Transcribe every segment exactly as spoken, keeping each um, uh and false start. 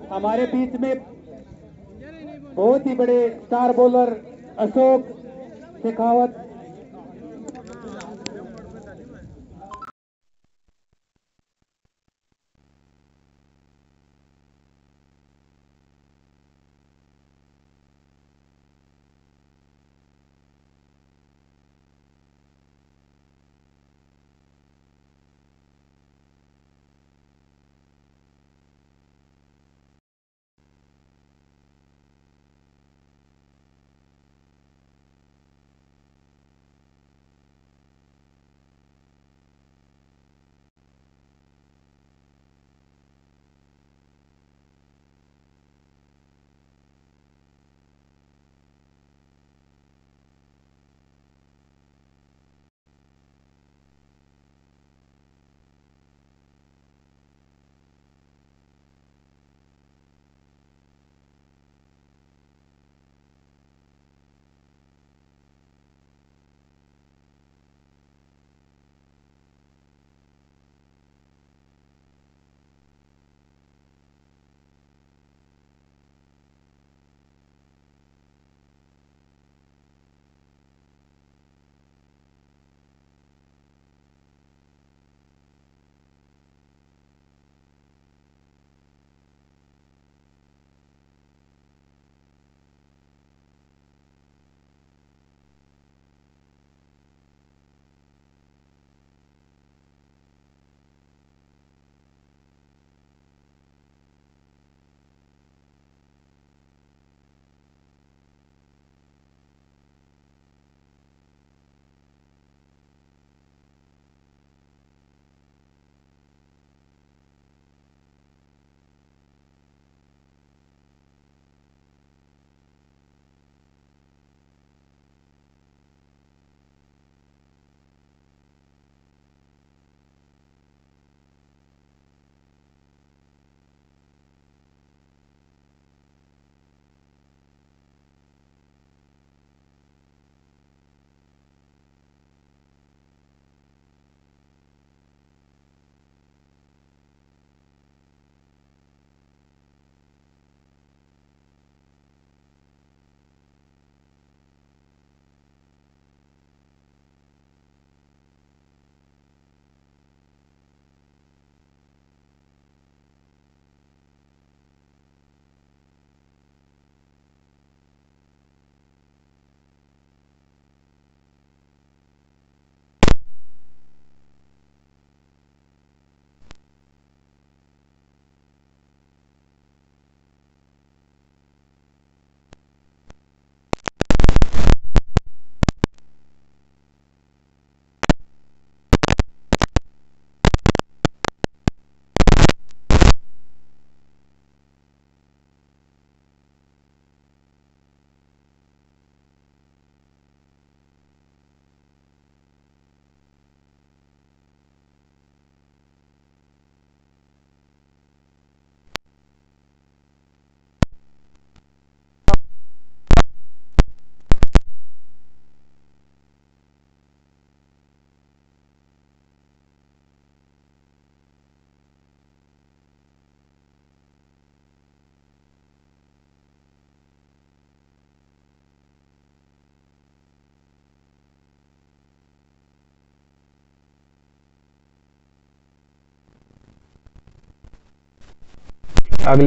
हमारे बीच में बहुत ही बड़े स्टार बॉलर अशोक शेखावत अगली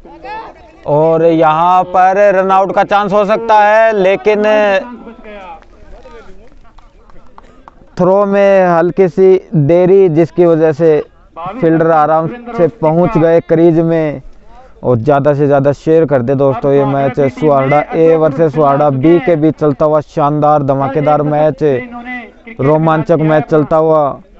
और यहाँ पर रन आउट का चांस हो सकता है, लेकिन थ्रो में हल्की सी देरी जिसकी वजह से फील्डर आराम से पहुंच गए क्रीज में। और ज़्यादा से ज़्यादा शेयर कर दे दोस्तों। ये match Suhada A versus Suhada B के बीच चलता हुआ शानदार धमाकेदार मैच, रोमांचक मैच चलता हुआ।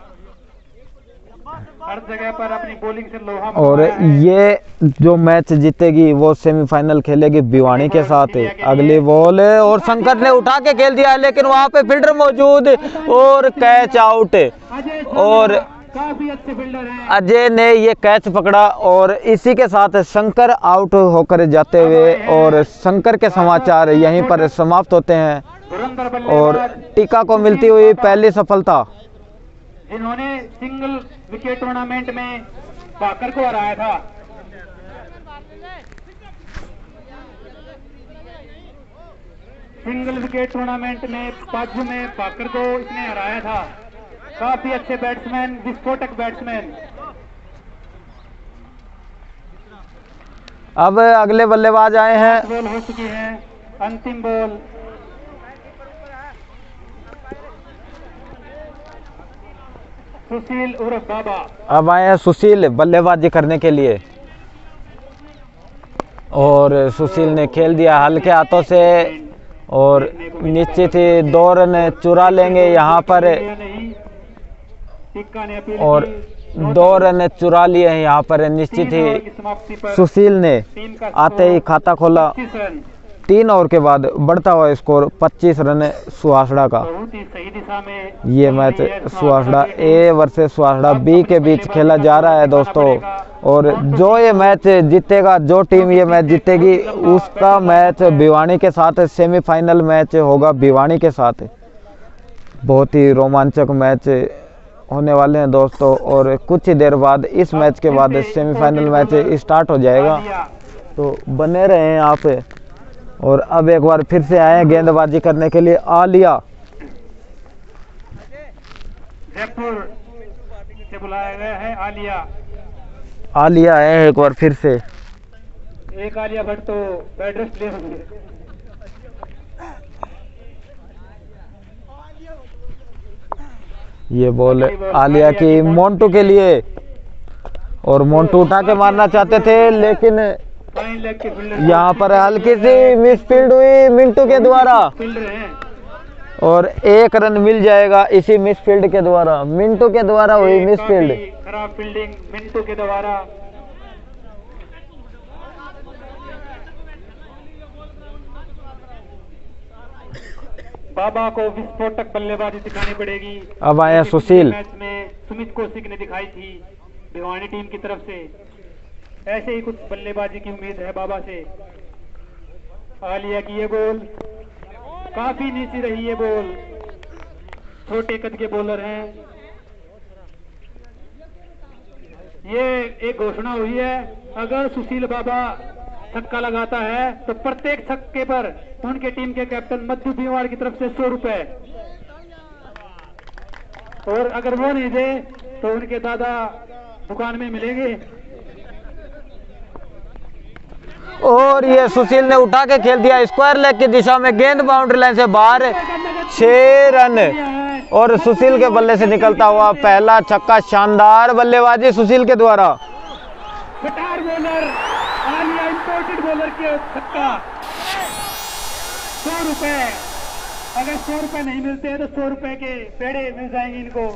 हर जगह पर अपनी बॉलिंग से लोहा। और ये जो मैच जीतेगी वो सेमीफाइनल खेलेगी भिवानी के साथ। अगली बॉल और शंकर ने उठा के खेल दिया है, लेकिन वहां पे फील्डर मौजूद और कैच आउट। और काफी अच्छे फील्डर हैं। अजय ने ये कैच पकड़ा और इसी के साथ शंकर आउट होकर जाते हुए, और शंकर के समाचार यहीं पर समाप्त होते हैं। और टीका को मिलती हुई पहली सफलता, जिन्होंने सिंगल विकेट टूर्नामेंट में पाकर को हराया था। सिंगल विकेट टूर्नामेंट में पाजू में पाकर को इसने हराया था। काफी अच्छे बैट्समैन, विस्फोटक बैट्समैन। अब अगले बल्लेबाज आए हैं। बॉल हो चुकी है, अंतिम बॉल। सुशील उर्फ बाबा अब आए हैं सुशील बल्लेबाजी करने के लिए। और सुशील ने खेल दिया हल्के हाथों से, और निश्चित ही दो रन चुरा लेंगे यहाँ पर। और दो रन चुरा लिए हैं यहाँ पर निश्चित ही। सुशील ने आते ही खाता खोला। तीन ओवर के बाद बढ़ता हुआ स्कोर पच्चीस रन सुहासड़ा का। सही दिशा में ये match Suhasada A versus Suhasada B के बीच खेला जा रहा है दोस्तों। और जो ये मैच जीतेगा, जो टीम ये मैच जीतेगी, उसका मैच भिवानी के साथ सेमीफाइनल मैच होगा भिवानी के साथ। बहुत ही रोमांचक मैच होने वाले हैं दोस्तों। और कुछ ही देर बाद इस मैच के बाद सेमीफाइनल मैच स्टार्ट हो जाएगा, तो बने रहे यहाँ पे। और अब एक बार फिर से आए गेंदबाजी करने के लिए आलिया। जयपुर से बुलाया गया है आलिया। आलिया है एक बार फिर से। एक आलिया भट्ट तो बेड रेस्ट ले होंगे। ये बॉल आलिया की मोन्टू के लिए, और मोन्टू उठा के मारना चाहते थे, लेकिन यहाँ पर हल्की सी मिसफील्ड हुई मिंटू के द्वारा। और एक रन मिल जाएगा इसी मिसफील्ड के द्वारा। मिंटू के द्वारा हुई मिसफील्ड। खराब फील्डिंग मिंटू के द्वारा। बाबा को विस्फोटक बल्लेबाजी दिखानी पड़ेगी। अब आया सुशील। मैच में सुमित कौशिक ने दिखाई थी भिवानी टीम की तरफ से। ऐसे ही कुछ बल्लेबाजी की उम्मीद है बाबा से। आलिया की ये बॉल काफी नीची रही। ये बॉल छोटे कद के बॉलर हैं। ये एक घोषणा हुई है, अगर सुशील बाबा छक्का लगाता है तो प्रत्येक छक्के पर उनके टीम के कैप्टन मध्य बिवाड़ की तरफ से सौ रुपए, और अगर वो नहीं दे तो उनके दादा दुकान में मिलेंगे। और ये सुशील ने उठा के खेल दिया स्क्वायर लेग की दिशा में, गेंद बाउंड्री लाइन से बाहर। छह रन और सुशील के बल्ले से निकलता हुआ पहला छक्का। शानदार बल्लेबाजी सुशील के द्वारा। Guitar bowler Alia imported bowler के छक्का। सौ रुपए, अगर सौ रुपए नहीं मिलते हैं तो सौ रुपए के पेड़े मिल जाएंगे इनको।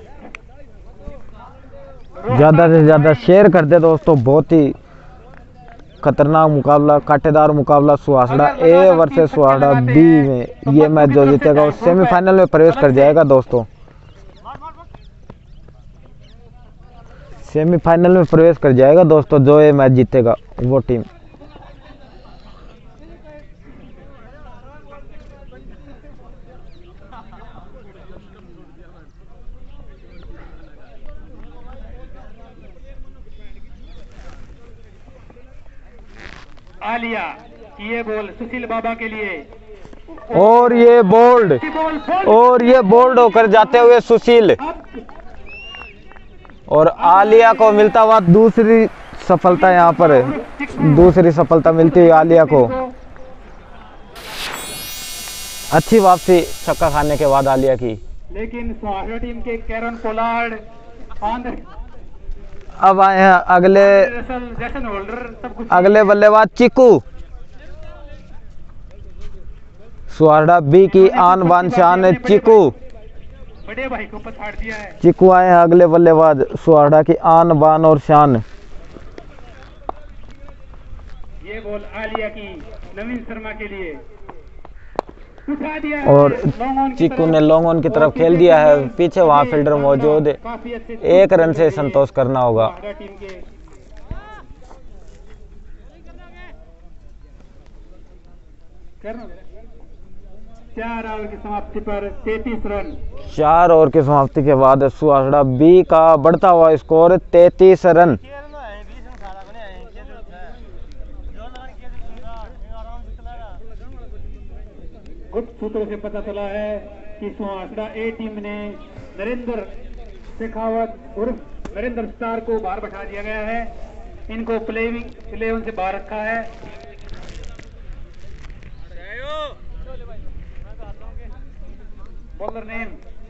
ज्यादा से ज्यादा शेयर कर दे दोस्तों। बहुत ही खतरनाक मुकाबला, कांटेदार मुकाबला सुहासड़ा ए वर्सेस सुहासड़ा बी में। ये मैच जो जीतेगा वो सेमीफाइनल में प्रवेश कर जाएगा दोस्तों। सेमीफाइनल में प्रवेश कर जाएगा दोस्तों जो ये मैच जीतेगा वो टीम। आलिया की ये बॉल सुशील बाबा के लिए, और ये बोल्ड, और ये बोल्ड होकर जाते हुए सुशील, और आलिया को मिलता हुआ दूसरी सफलता यहाँ पर दूसरी सफलता मिलती है आलिया को। अच्छी वापसी छक्का खाने के बाद आलिया की। लेकिन सुहासड़ा टीम के कैरन पोलार्ड आंध्र अब आए हैं अगले जैसन होल्डर सब कुछ अगले बल्लेबाज चिक्कू। सुहासड़ा बी की आन बान शान चिक्कू। बड़े भाई को पछाड़ दिया है। चिक्कू आए हैं अगले बल्लेबाज सुहासड़ा की आन बान और शान। ये बॉल आलिया की नवीन शर्मा के लिए उठा दिया और चिक्कू ने लॉन्ग ऑन की तरफ खेल दिया है। पीछे वहां फील्डर मौजूद है। एक रन से संतोष करना होगा। चार ओवर की समाप्ति पर तैंतीस रन। चार ओवर की समाप्ति के बाद सुहासड़ा बी का बढ़ता हुआ स्कोर तैंतीस रन। गुप्त सूत्रों से पता चला है कि सुहासड़ा ए टीम ने नरेंद्र शेखावत उर्फ नरेंद्र स्टार को बाहर बैठा दिया गया है। इनको प्लेइंग इलेवन से बाहर रखा है। बॉलर नेम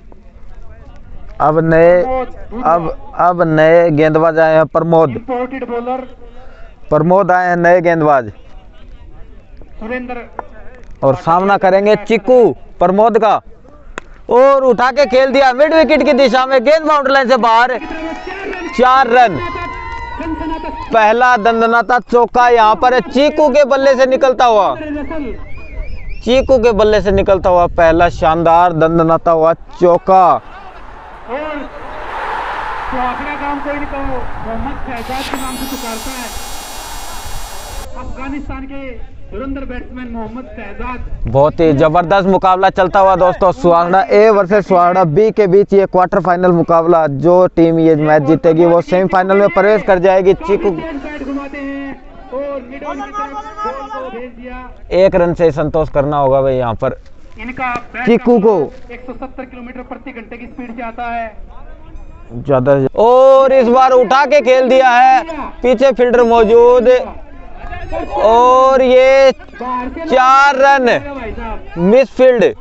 अब नए अब अब नए गेंदबाज आए हैं प्रमोद। इंपोर्टेड बॉलर प्रमोद आए हैं नए गेंदबाज सुरेंद्र और सामना करेंगे चिक्कू प्रमोद का। और उठा के खेल दिया मिड विकेट की दिशा में, गेंद बाउंड्री लाइन से बाहर। चार रन। पहला दंदनाता चौका यहाँ पर चिक्कू के बल्ले से निकलता हुआ चीकू के बल्ले से निकलता हुआ पहला शानदार दंदनाता हुआ चौका। और सुहासड़ा गांव कोई नहीं कहो, मोहम्मद शहजाद के नाम से पुकारता है। अफगानिस्तान के धुरंधर बैट्समैन मोहम्मद शहजाद। बहुत ही जबरदस्त मुकाबला चलता हुआ दोस्तों। सुहासड़ा ए वर्सेस सुहासड़ा बी के बीच ये क्वार्टर फाइनल मुकाबला। जो टीम ये मैच जीतेगी वो सेमीफाइनल में प्रवेश कर जाएगी। चीकू एक रन से संतोष करना होगा भाई यहाँ पर इनका चिक्कू को। एक सौ सत्तर किलोमीटर प्रति घंटे की स्पीड से आता है ज्यादा। और इस बार उठा के खेल दिया है, पीछे फील्डर मौजूद और ये चार run. Misfield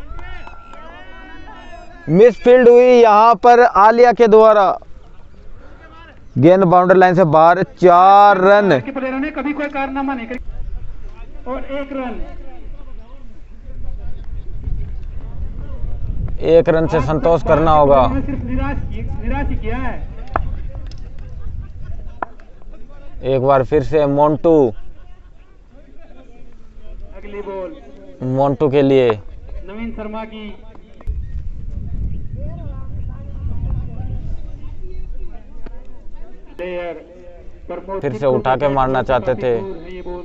misfield हुई यहाँ पर आलिया के द्वारा। गेंद बाउंड्री लाइन से बाहर। चार रन। प्लेयरों ने कभी कोई कारनामा नहीं किया और एक रन एक रन से संतोष करना होगा। सिर्फ निराश निराश किया है। एक बार फिर से मोन्टू अगली बॉल मोन्टू के लिए नवीन शर्मा की। फिर से उठा के मारना चाहते थे। ये बॉल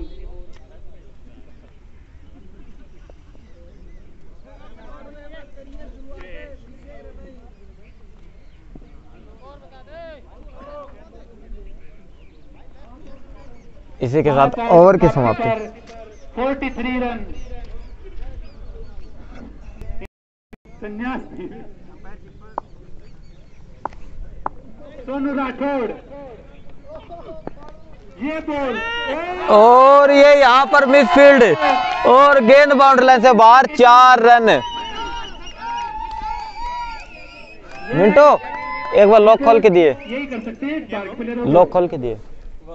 इसी के साथ ओवर की समाप्ति। तैंतालीस रन। संन्यास सोनू राठौड़। ये बॉल और ये यहाँ पर मिस फील्ड और गेंद बाउंड्री लाइन से बाहर। चार रन। मिंटो एक बार लॉक खोल के दिए। यही कर सकते हैं, लॉक खोल के दिए।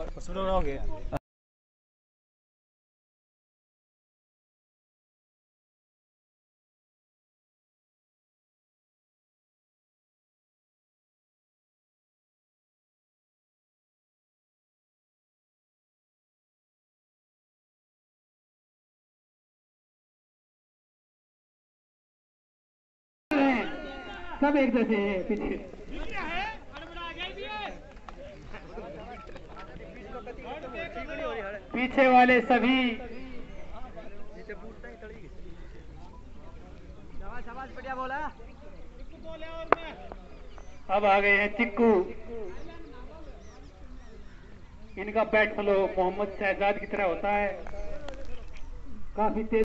सब एक जैसे हैं पीछे। पीछे वाले सभी अब आ गए हैं चिक्कू। इनका बैट फ्लो मोहम्मद शहजाद की तरह होता है, काफी तेज।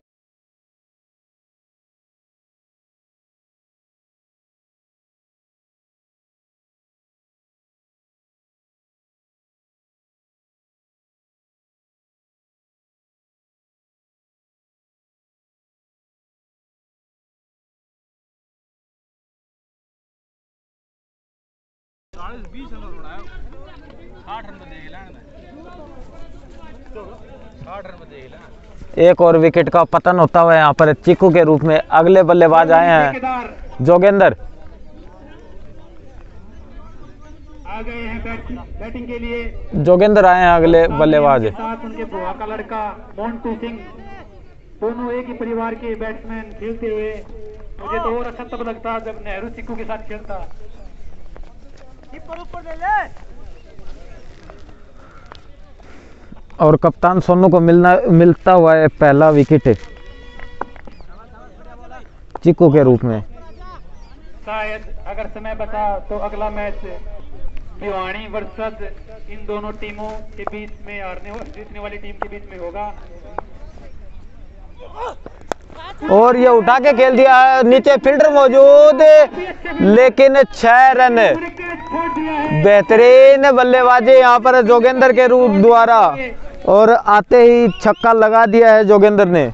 एक और विकेट का पतन होता हुआ यहाँ पर चीकू के रूप में अगले बल्लेबाज आए हैं जोगेंद्र। आ गए हैं बैट, बैटिंग के लिए जोगेंद्र आए हैं अगले बल्लेबाज। साथ उनके बुआ का लड़का मोन्टू सिंह, दोनों एक ही परिवार के बैट्समैन खेलते हुए मुझे तो और अच्छा तब लगता जब नेहरू चिक्कू के साथ खेलता। और कप्तान सोनू को मिलना मिलता हुआ है पहला विकेट चिक्कू के रूप में। शायद अगर समय बचा तो अगला मैच भिवानी वर्सेस इन दोनों टीमों के बीच में हारने जीतने वाली टीम के बीच में होगा। और ये उठा के खेल दिया है, नीचे फील्डर मौजूद लेकिन छह रन। बेहतरीन बल्लेबाजी यहाँ पर जोगेंद्र के रूप द्वारा और आते ही छक्का लगा दिया है जोगेंद्र ने।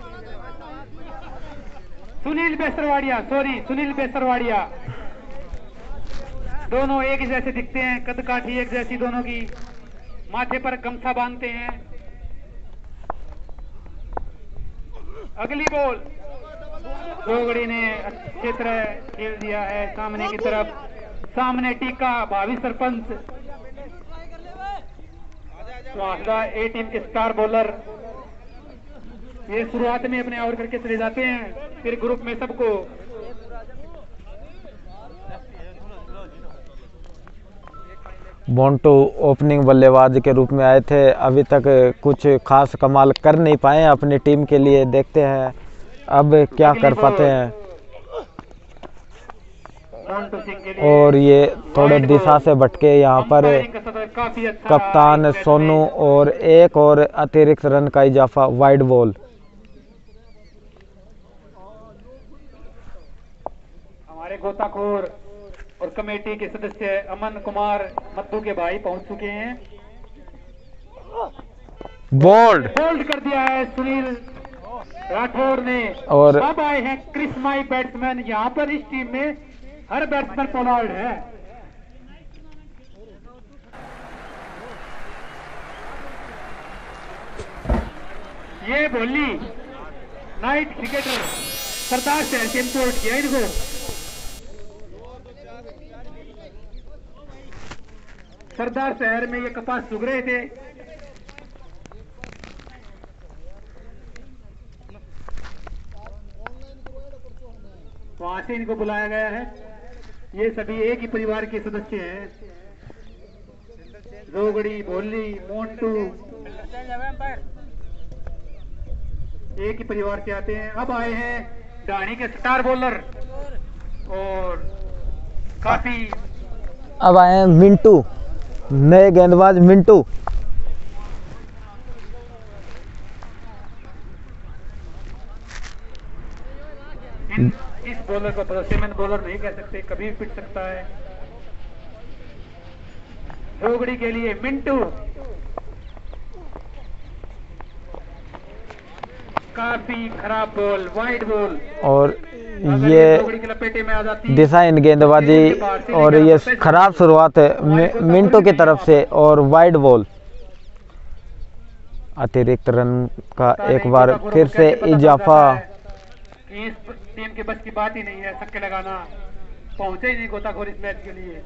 सुनील बेसरवाड़िया सॉरी सुनील बेसरवाड़िया दोनों एक ही जैसे दिखते हैं, कद काठी एक जैसी दोनों की, माथे पर गमछा बांधते हैं। अगली बॉल जोगड़ी ने अच्छी तरह खेल दिया है सामने की तरफ, सामने टीका भावी सरपंच सुहासदा ए टीम के स्टार बॉलर। ये शुरुआत में अपने ओवर करके चले जाते हैं, फिर ग्रुप में सबको मोन्टू ओपनिंग बल्लेबाज के रूप में आए थे, अभी तक कुछ खास कमाल कर नहीं पाए अपनी टीम के लिए। देखते हैं अब क्या कर पाते हैं। और ये थोड़े दिशा से भटके यहाँ पर कप्तान सोनू और एक और अतिरिक्त रन का इजाफा, वाइड बॉल। हमारे गोताखोर और कमेटी के सदस्य अमन कुमार मद्दू के भाई पहुंच चुके हैं। बोल्ड बोल्ड कर दिया है सुनील राठौर ने। और अब आए हैं क्रिस्माई बैट्समैन। यहाँ पर इस टीम में हर बैट्समैन पोलार्ड है। ये बोली नाइट क्रिकेटर सरदार शहर से इम्पोर्ट किया इनको। सरदार शहर में ये कपास सुग रहे थे, वहां से इनको बुलाया गया है। ये सभी एक ही परिवार के सदस्य हैं, जोगड़ी भोली मोन्टू एक ही परिवार से आते हैं। अब आए हैं डाणी के स्टार बॉलर और काफी अब आए हैं मिंटू, नए गेंदबाज मिंटू। इन, इस बॉलर को भरोसेमंद बॉलर नहीं कह सकते, कभी भी पिट सकता है। जोगड़ी के लिए मिंटू काफी खराब बॉल, वाइड बॉल। और ये दिशा इन गेंदबाजी और ये खराब शुरुआत है मिंटू की तरफ से और वाइड बॉल। अतिरिक्त रन का एक बार फिर से इजाफा। इस टीम के बस की बात ही नहीं है छक्के लगाना, पहुंचे ही नहीं गोताखोर इस मैच के लिए।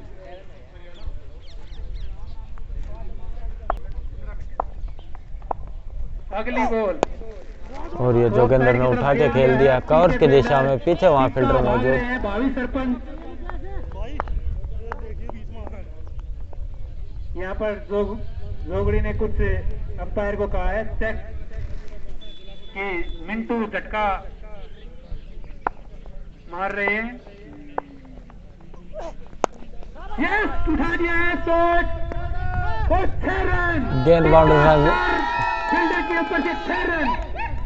अगली बॉल और ये जोगेंद्र ने उठा के खेल दिया कवर्स की दिशा में, पीछे वहां फील्डर मौजूद। भावी सरपंच यहाँ पर जोग, जोगड़ी ने कुछ अंपायर को कहा है चेक कि मिंटू झटका मार रहे हैं। यस, उठा दिया है शॉट और छह रन। गेंद बाउंड्री फील्डर के ऊपर से छह रन।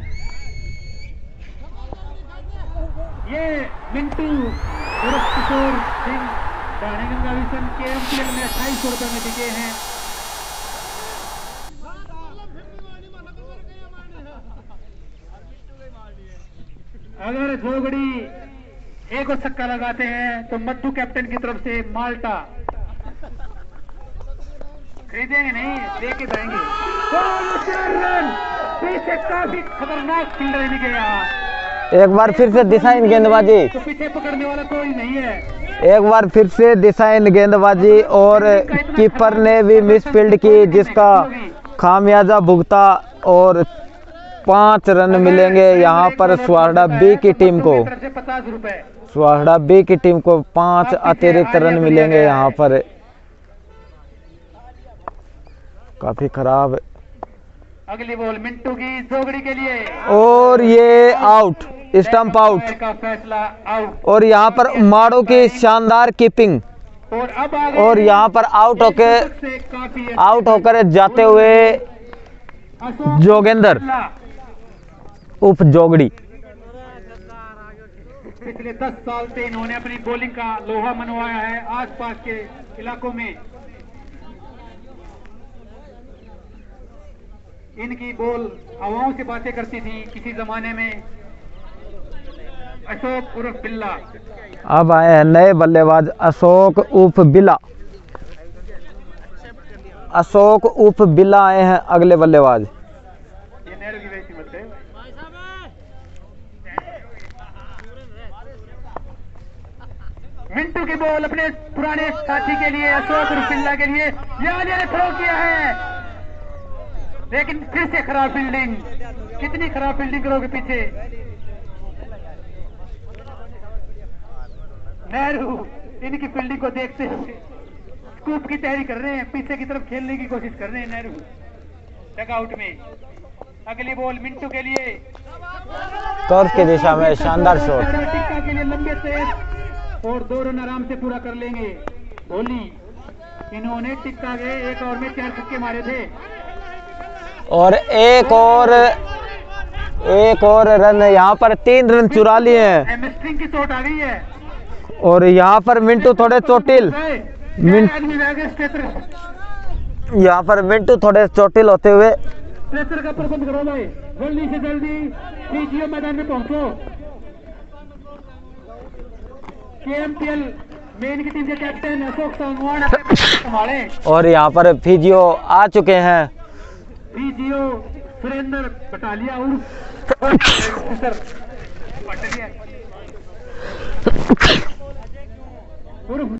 ये मिंटू उर्फ किशोर सिंह डाणी गंगा विशन के एमपीएल में अट्ठाईस सौ रुपए में बिके हैं। अगर जोगड़ी एक और छक्का लगाते हैं तो मद्दू कैप्टन की तरफ से माल्टा खरीदेंगे नहीं, लेके जाएंगे। पीछे काफी खतरनाक फील्डर इनके यहाँ। एक बार फिर से दिशाहीन गेंदबाजी, तो पीछे पकड़ने वाला कोई नहीं है। एक बार फिर से दिशाहीन गेंदबाजी और कीपर ने भी मिस फील्ड की, जिसका खामियाजा भुगता और पांच रन मिलेंगे यहाँ पर सुहासड़ा बी की टीम को। पचास रुपए सुहासड़ा बी की टीम को पांच अतिरिक्त रन मिलेंगे यहाँ पर। काफी खराब। अगली बॉल मिंटू की जोगड़ी के लिए और ये आउट, स्टंप आउट का फैसला आउट। और यहाँ पर माड़ो की शानदार कीपिंग और अब और यहाँ पर आउट होकर आउट होकर जाते हुए जोगेंद्र उप जोगड़ी। पिछले दस साल से इन्होंने अपनी बॉलिंग का लोहा मनवाया है आसपास के इलाकों में। इनकी बॉल हवाओं से बातें करती थी किसी जमाने में। अशोक उर्फ बिल्ला। अब आए हैं नए बल्लेबाज अशोक उर्फ बिल्ला। अशोक उर्फ बिल्ला आए हैं अगले बल्लेबाज। ये नेहरू की वैसी मत है। मिंटू की बॉल अपने पुराने साथी के लिए, अशोक उर्फ बिल्ला के लिए। यहाँ ने थ्रो किया है, लेकिन फिर से खराब फील्डिंग। कितनी खराब फील्डिंग करोगे पीछे। नेहरू इनकी फील्डिंग को देखते हुए स्कूप की तैयारी कर रहे हैं, पीछे की तरफ खेलने की कोशिश कर रहे हैं नेहरू डगआउट में। अगली बॉल मिंटू के लिए, टॉर्च की दिशा में शानदार शॉट। टिक्का के लिए लंबे तेज और दो रन आराम से पूरा कर लेंगे कोहली। इन्होंने टिक्का के एक ओवर में चार छक्के मारे थे और एक और एक और रन, यहाँ पर तीन रन चुरा लिए हैं। हैमस्ट्रिंग की चोट आ गई है और यहाँ पर मिंटू थोड़े चोटिल मिन... यहाँ पर मिंटू थोड़े चोटिल होते हुए। प्रेशर का प्रबंध करो भाई, जल्दी से जल्दी पीजीओ मैदान में पहुंचो। केएमपीएल मेन की टीम के कैप्टन अशोक सांगवान संभाले। और यहाँ पर फिजियो आ चुके हैं। फिजियो सुरेंद्र बटालिया उर्फ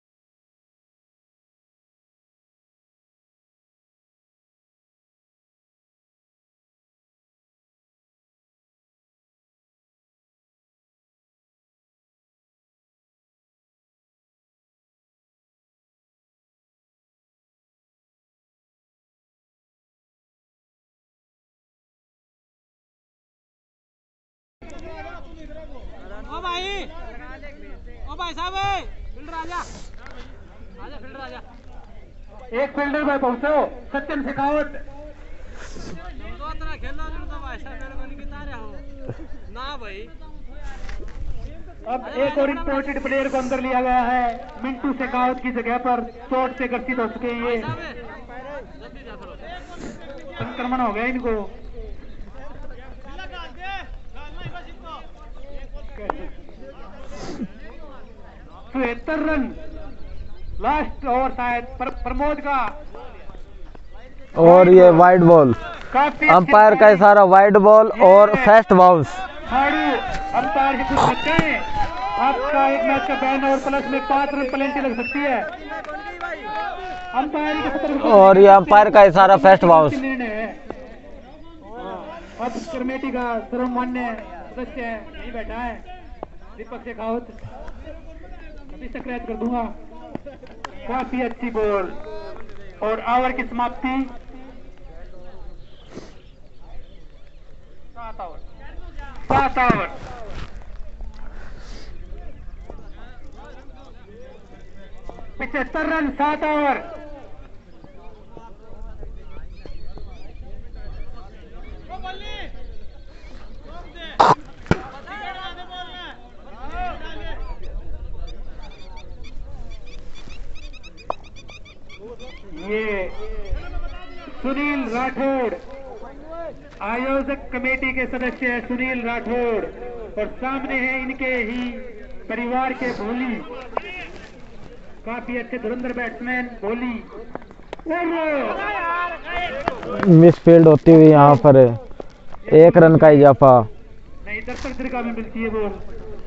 ओ भाई ओ भाई साहब फील्डर आजा आजा फील्डर आजा। एक फील्डर भाई पहुंचो, सत्यम शेखावत। दो तरह खेलना तो भाई साहब मेरे को नहीं बता रहे हो ना भाई। अब एक और इंपोर्टेड प्लेयर को अंदर लिया गया है मिंटू शेखावत की जगह पर। चोट से ग्रसित हो चुके हैं ये, संक्रमण हो गया इनको। तिहत्तर रन लास्ट ओवर शायद पर, प्रमोद का। और ये वाइड बॉल, काफी अंपायर का इशारा वाइड बॉल और फास्ट बाउंस। अंपायर से कुछ बच्चे हैं। आपका एक मैच का बैन और प्लस में पांच रन पेनल्टी लग सकती है। अंपायर के सतर्क और ये अंपायर का इशारा फास्ट बाउंस। अब कमेटी का सर्वमान्य सदस्य है, नहीं बैठा है दीपक शेखावत। अभी सक्रिय कर दूंगा। काफी अच्छी बॉल और ओवर की समाप्ति सात ओवर सात ओवर पिछहत्तर रन सात ओवर। ये सुनील राठौड़ आयोजक कमेटी के सदस्य है, सुनील राठौड़। और सामने है इनके ही परिवार के भोली, काफी अच्छे धुरंधर बैट्समैन भोली। मिसफील्ड होती हुई यहाँ पर एक रन का इजाफा। नहीं, दर्शक दीर्घा में मिलती है बॉल।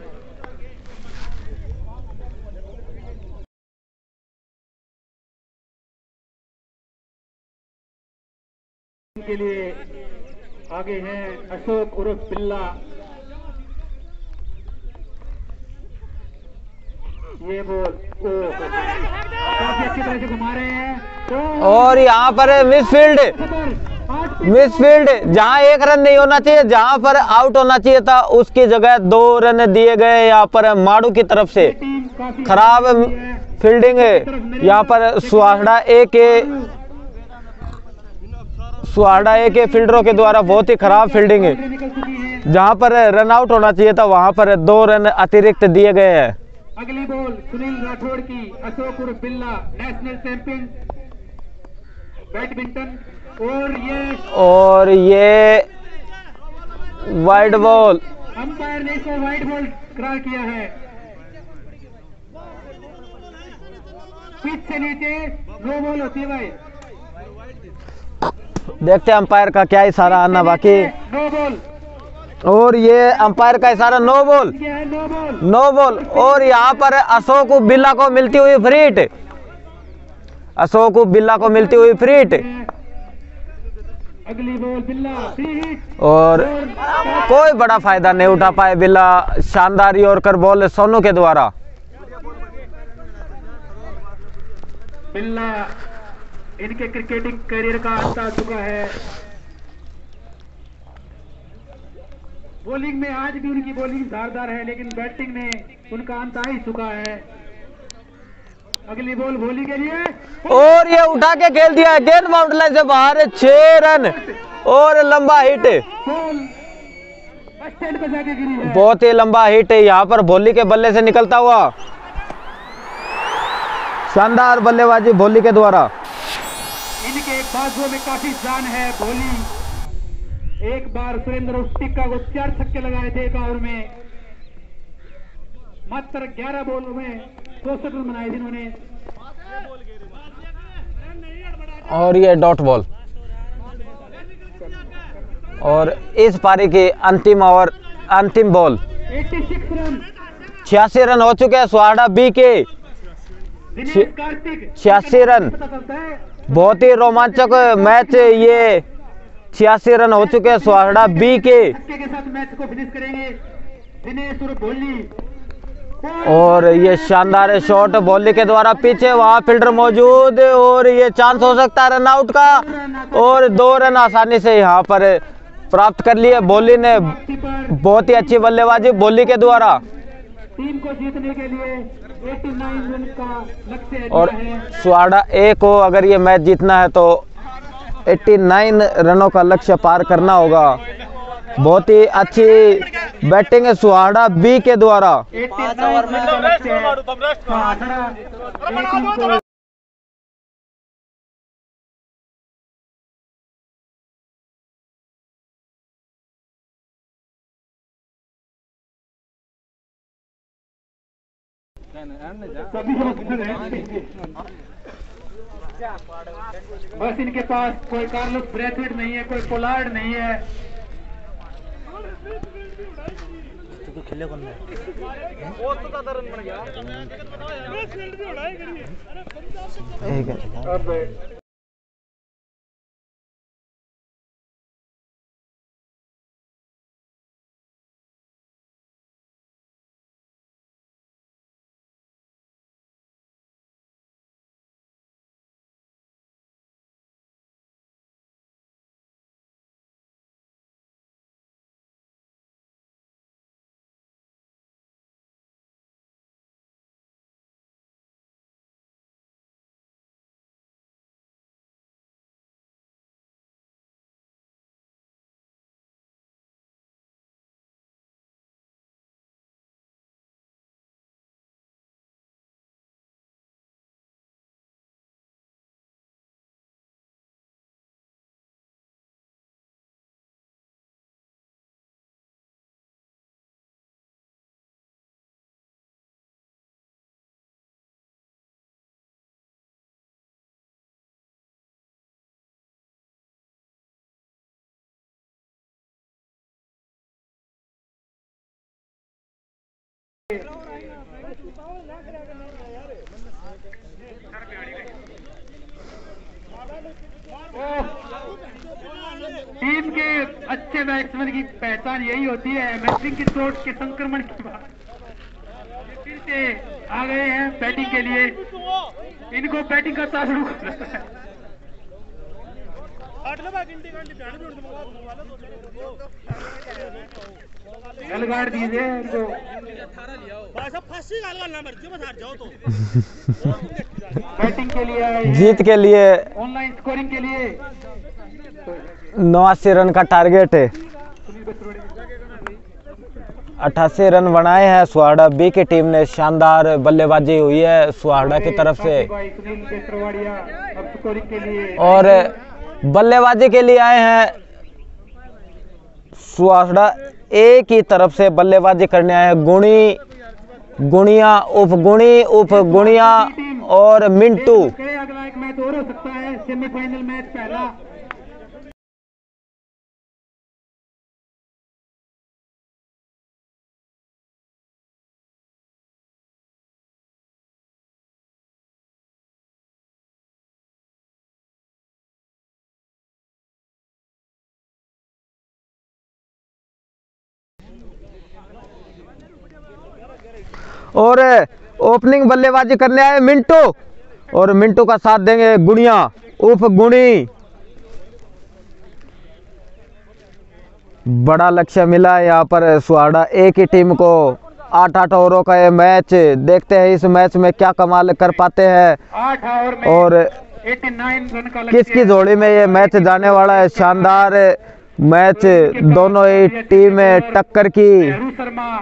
के लिए आगे हैं अशोक उर्फ बिल्ला। ये बॉल काफी अच्छी तरह से घुमा रहे हैं तो और यहाँ पर मिसफील्ड मिसफील्ड जहां एक रन नहीं होना चाहिए, जहां पर आउट होना चाहिए था, उसकी जगह दो रन दिए गए यहाँ पर माड़ू की तरफ से। खराब फील्डिंग है यहाँ पर सुहासड़ा ए के सुहासड़ा ए के फील्डरों के द्वारा बहुत ही खराब फील्डिंग है। जहां पर रन आउट होना चाहिए था वहां पर दो रन अतिरिक्त दिए गए हैं। अगली बॉल सुनील राठौड़ की, अशोक उर्फ बिल्ला, नेशनल चैंपियन बैडमिंटन। और ये और ये वाइड बॉल, अंपायर ने इसको वाइड बॉल करार किया है। पिच से नीचे नो बॉल होती है भाई। देखते हैं अंपायर का क्या इशारा आना बाकी। नो बॉल, और ये अंपायर का इशारा नो बॉल, ये है नो बॉल। No ball. और यहाँ पर अशोक बिल्ला को मिलती हुई फ्री हिट, अशोक बिल्ला को मिलती हुई फ्री हिट। अगली बॉल बिल्ला फ्री हिट। और कोई बड़ा फायदा नहीं उठा पाए बिल्ला। शानदार यॉर्कर बॉल सोनू के द्वारा। बिल्ला इनके क्रिकेटिंग करियर का अंत आ चुका है। बॉलिंग में आज भी उनकी बॉलिंग धारदार है, लेकिन बैटिंग में उनका अंत आ ही चुका है। अगली बॉल भोली के लिए और ये उठा के खेल दिया है, गेंद बाउंड्री लाइन से बाहर, छह रन और लंबा हिट। बॉल स्टैंड पे जाके गिरी है। बहुत ही लंबा हिट है यहाँ पर भोली के बल्ले से निकलता हुआ। शानदार बल्लेबाजी भोली के द्वारा। इनके बाजुओं में काफी जान है। भोली एक बार सुरेंद्र उस टिक्का को चार छक्के लगाए थे एक ओवर में। मात्र ग्यारह बॉलों में चौसठ रन बनाए थे इन्होंने। और ये डॉट बॉल। और इस पारी की अंतिम ओवर, अंतिम बॉल। छियासी रन छियासी रन हो चुके हैं सुहासड़ा बी के। दिनेश कार्तिक छियासी रन, पता चलता है। बहुत ही रोमांचक मैच ये। छियासी रन हो चुके हैं सुहासड़ा बी के। छक्के के साथ मैच को फिनिश करेंगे दिनेश और भोली। और ये शानदार शॉट भोली के द्वारा, पीछे वहां फील्डर मौजूद और ये चांस हो सकता है रन आउट का। और दो रन आसानी से यहाँ पर प्राप्त कर लिए भोली ने। बहुत ही अच्छी बल्लेबाजी भोली के द्वारा। टीम को जीतने के लिए नवासी रन का लक्ष्य और है। सुहासड़ा ए को अगर ये मैच जीतना है तो नवासी रनों का लक्ष्य पार करना होगा। बहुत ही अच्छी बैटिंग है सुहासड़ा बी के द्वारा। नवासी रन का लक्ष्य है। सुहासड़ा ए टीम को सभी लोग हैं। बस इनके पास कोई कार्लोस ब्रैथवेट नहीं है, कोई पोलार्ड नहीं है। तो खेले कौन है? बहुत ज्यादा रन बन गया। एक है। अब टीम के अच्छे बैट्समैन की पहचान यही होती है, मैचिंग की चोट के संक्रमण की बात। फिर से आ गए हैं बैटिंग के लिए, इनको बैटिंग का तासुरू गाड़ दीजिए इनको। बैटिंग के लिए आए, जीत के लिए ऑनलाइन स्कोरिंग के लिए नवासी रन का टारगेट है। अट्ठासी रन बनाए हैं। सुहाड़ा बी की टीम ने शानदार बल्लेबाजी हुई है सुहाड़ा की तरफ से, और बल्लेबाजी के लिए आए हैं सुहाड़ा ए की तरफ से बल्लेबाजी करने आए हैं गुणी गुणिया उप गुणी उप गुणिया और मिंटू। अगला एक मैच और हो सकता है, सेमीफाइनल मैच पहला। और ओपनिंग बल्लेबाजी करने आए मिंटू, और मिंटू का साथ देंगे गुणिया उप गुणी। बड़ा लक्ष्य मिला है यहाँ पर सुहाड़ा ए की टीम को। आठ आठ ओवरों का ये मैच, देखते हैं इस मैच में क्या कमाल कर पाते हैं आठ ओवर में और नवासी रन का लक्ष्य किसकी जोड़ी में ये मैच जाने वाला है। शानदार मैच, दोनों ही टीमें टक्कर की। नेहरू शर्मा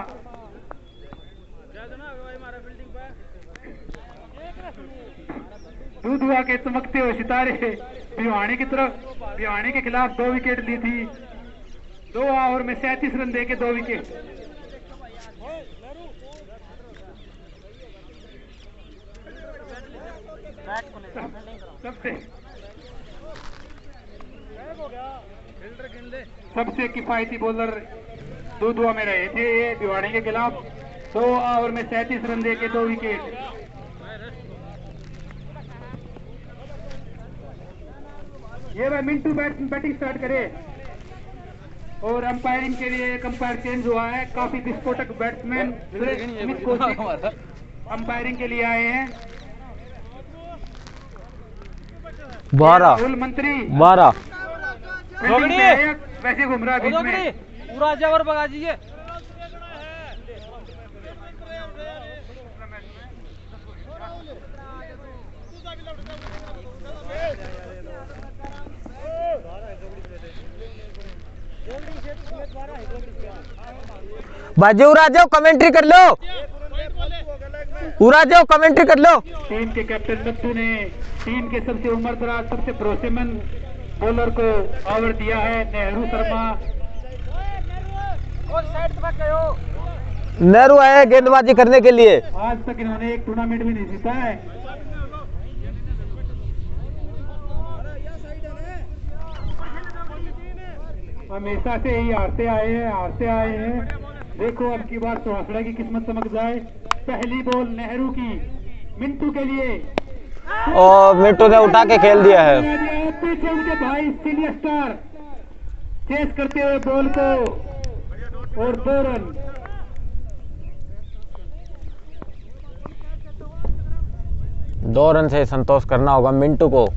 दूधवा के चमकते हुए सितारे भिवानी की तरफ, भिवानी के खिलाफ दो विकेट ली थी, दो ओवर में सैंतीस रन देके दो विकेट। सबसे सबसे किफायती बॉलर दूधवा में रहे थे ये भिवानी के खिलाफ, दो ओवर में सैंतीस रन देके दो विकेट। ये भाई मिंटू बैटिंग स्टार्ट करे, और अंपायरिंग के लिए एक अंपायर चेंज हुआ है, काफी विस्फोटक बैट्समैन स्मिथ कौशिक अंपायरिंग के लिए आए हैं। बारह मंत्री बारह वैसे घूम रहा बीच में, पूरा जबर भगा दीजिए। बाजी उड़ा जाओ, कमेंट्री कर लो, उड़ा जाओ, कमेंट्री कर लो। टीम के कैप्टन दत्तू ने टीम के सबसे उम्रदराज, सबसे भरोसेमंद बॉलर को ओवर दिया है, नेहरू शर्मा। नेहरू आए गेंदबाजी करने के लिए। आज तक इन्होंने एक टूर्नामेंट भी नहीं जीता है। हमेशा से ही हारते आए हैं हारते आए हैं देखो अब की बार सुहासड़ा की किस्मत चमक जाए। पहली बॉल नेहरू की, मिंटू के लिए, और मिंटू ने उठा के खेल दिया है। पीछे उनके भाई सीनियर स्टार चेस करते हुए बॉल को, और दो रन। दो रन से संतोष करना होगा मिंटू को।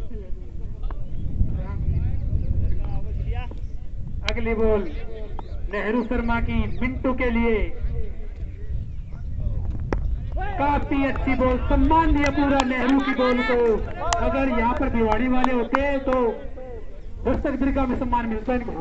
अगली बॉल नेहरू शर्मा की, मिंटू के लिए, काफी अच्छी बॉल, सम्मान दिया पूरा नेहरू की बॉल को। अगर यहाँ पर भिवाड़ी वाले होते तो दस्तक दीर्घा में सम्मान मिलता इनको।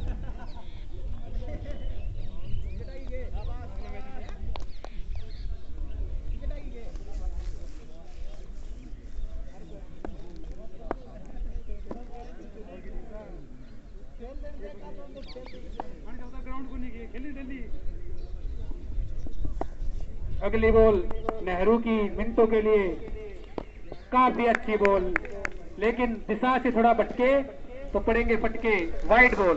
अगली बॉल नेहरू की, मिंटू के लिए, काफी अच्छी बॉल, लेकिन दिशा से थोड़ा भटके तो पड़ेंगे फटके। Wide ball.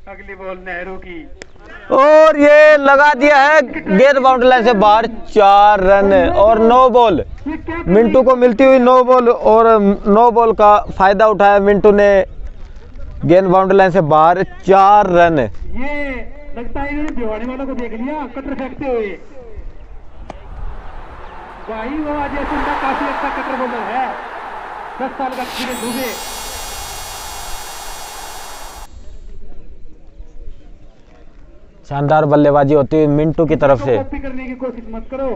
अगली बॉल नेहरू की और ये लगा दिया है गेंद बाउंड्री लाइन से बाहर, चार रन और नो बॉल। मिंटू को मिलती हुई नो बॉल और नो बॉल का फायदा उठाया मिंटू ने, गेंद बाउंड्री लाइन से बाहर, चार रन। ये लगता है इन्होंने भिवानी वालों को देख लिया कटर फेंकते हुए। भाई वो अजय सिंह का काफी अच्छा कटर बॉलर है, दस साल का एक्सपीरियंस हुए। शानदार बल्लेबाजी होती हुई मिंटू की तरफ से, कॉपी करने की कोशिश मत करो।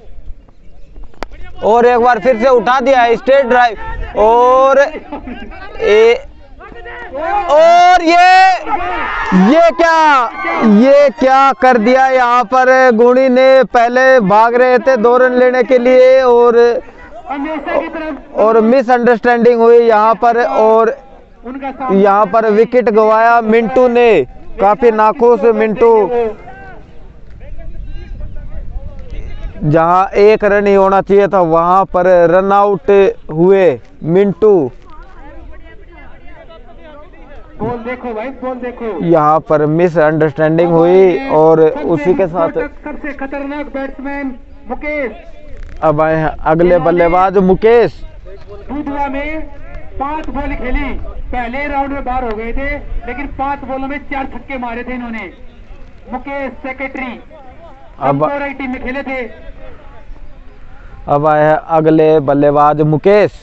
और एक बार फिर से उठा दिया है स्ट्रेट ड्राइव और ए, और ये ये क्या ये क्या कर दिया यहाँ पर गुणी ने। पहले भाग रहे थे दो रन लेने के लिए और हमेशा की तरफ और मिसअंडरस्टैंडिंग हुई यहाँ पर और उनका यहाँ पर विकेट गंवाया मिंटू ने। काफी नाखुश मिंटू, जहां एक रन ही होना चाहिए था वहां पर रन आउट हुए मिंटू। बॉल देखो भाई, बॉल देखो। यहाँ पर मिसअंडरस्टैंडिंग हुई और उसी के साथ सबसे खतरनाक बैट्समैन मुकेश। अब आए हैं अगले बल्लेबाज मुकेश। दूधवा में पांच बॉल खेली, पहले राउंड में बाहर हो गए थे लेकिन पांच बॉलों में चार छक्के मारे थे इन्होंने। मुकेश सेक्रेटरी अब टीम में खेले थे। अब आए हैं अगले बल्लेबाज मुकेश।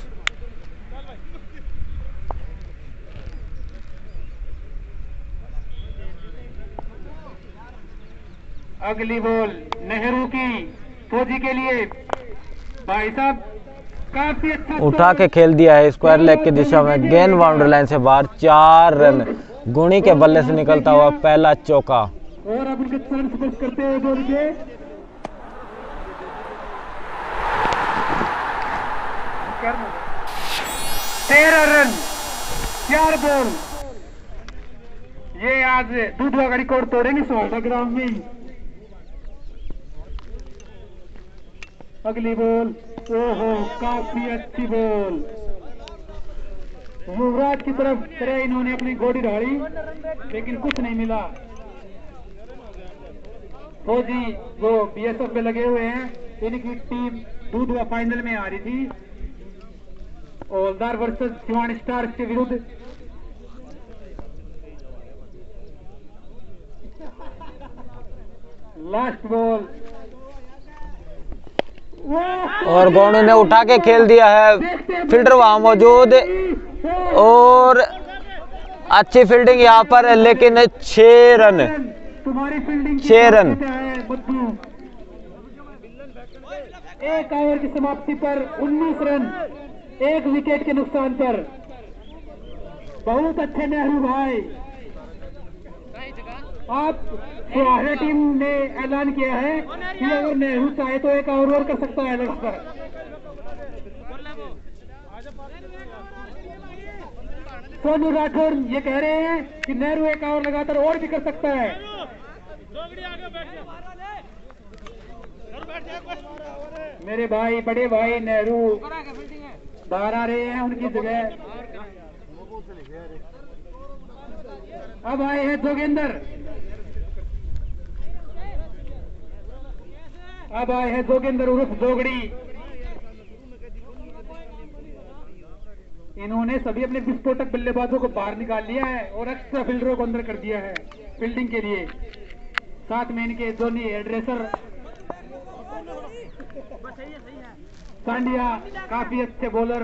अगली बॉल नेहरू की फौजी के लिए। भाई साहब काफी अच्छा उठा के खेल दिया है स्क्वायर लेग की दिशा में, गेंद बाउंड्री लाइन से बाहर, चार रन। गुणी के बल्ले से निकलता हुआ पहला चौका। और अब उनके चरण स्पर्श करते हुए बॉल के तेरह रन, चार बॉल। ये आज दूधवा का रिकॉर्ड तोड़ेंगे सोलह ग्राउंड में। अगली बॉल, ओहो काफी अच्छी बॉल। युवराज की तरफ तरह इन्होंने अपनी गोली ढाली लेकिन कुछ नहीं मिला। फौजी वो बीएसएफ में लगे हुए हैं, इनकी टीम दूधवा फाइनल में आ रही थी हवलदार वर्सेस सिवान स्टार्स के विरुद्ध। लास्ट बॉल और गोनू ने उठा के खेल दिया है, फील्डर वहां मौजूद और अच्छी फील्डिंग यहाँ पर, लेकिन छह रन, तुम्हारी फील्डिंग छह रन। एक ओवर की समाप्ति पर उन्नीस रन, एक विकेट के नुकसान पर। बहुत अच्छे नेहरू भाई। आप सुहाना टीम ने ऐलान किया है कि अगर नेहरू चाहे तो एक ओवर और कर सकता है लक्ष्य पर। सोनू राठौर ये कह रहे हैं कि नेहरू एक ओवर लगातार और भी कर सकता है। मेरे भाई, बड़े भाई नेहरू बाहर आ रहे हैं उनकी जगह। अब आए हैं जोगेंद्र, अब आए हैं जोगेंद्र उर्फ जोगड़ी। इन्होंने सभी अपने विस्फोटक बल्लेबाजों को बाहर निकाल लिया है और एक्स्ट्रा फील्डरों को अंदर कर दिया है फील्डिंग के लिए। साथ में इनके जोनी एड्रेसर सांडिया काफी अच्छे बॉलर।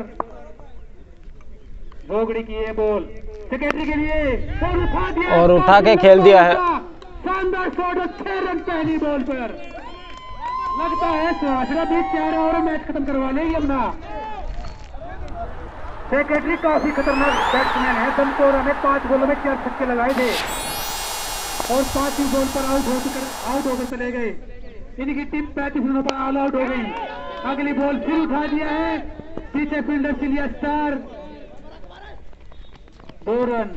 जोगड़ी की ये बॉल सेक्रेटरी के लिए और उठा दिया और उठा के खेल दिया है। शानदार शॉट और छह रन पहली बॉल पर। लगता है सुहासरा भी चार ओवर मैच खत्म करवा लेगी अपना। सेक्रेटरी काफी खतरनाक बैट्समैन है। दमकोरा में पांच बॉलों में चार छक्के लगाए थे और पांच ही बॉल पर आउट होकर आउट होकर चले गए। इनकी टीम पैंतीस रनों पर ऑल आउट हो गई। अगली बॉल फिर उठा दिया है, पीछे फील्डर सिलिया स्टार, दो रन।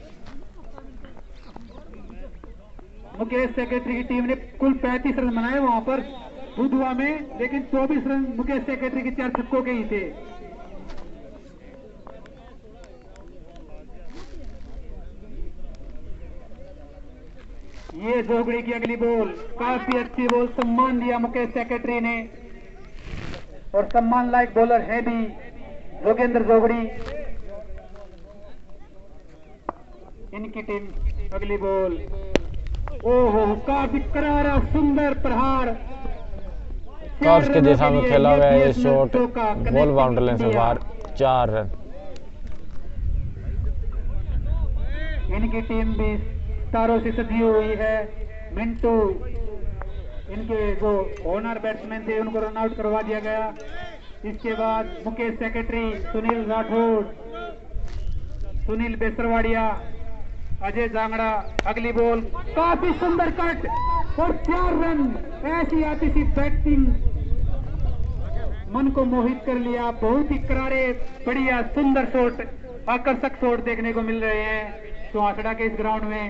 मुकेश सेक्रेटरी की टीम ने कुल पैंतीस रन बनाए वहां पर दूधवा में, लेकिन चौबीस रन मुकेश सेक्रेटरी के चार छक्कों के ही थे। ये जोगड़ी की अगली बॉल, काफी अच्छी बॉल, सम्मान दिया मुकेश सेक्रेटरी ने, और सम्मान लायक बॉलर है भी जोगेंद्र जोगड़ी। इनकी टीम अगली बॉल, ओहो काफी करारा सुंदर प्रहार, कर्व की दिशा में खेला हुआ है ये शॉट, बॉल बाउंड्री लाइन से बाहर, चार रन। इनकी टीम भी तारों से सजी हुई है। मिंटू, इनके जो ओनर बैट्समैन थे उनको रन आउट करवा दिया गया। इसके बाद मुकेश सेक्रेटरी, सुनील राठौड़, सुनील बेसरवाड़िया, अजय जांगड़ा। अगली बॉल, काफी सुंदर कट और चार रन। ऐसी आती सी बैटिंग मन को मोहित कर लिया। बहुत ही करारे, बढ़िया, सुंदर शॉट, आकर्षक शॉट देखने को मिल रहे हैं सुहासड़ा के इस ग्राउंड में।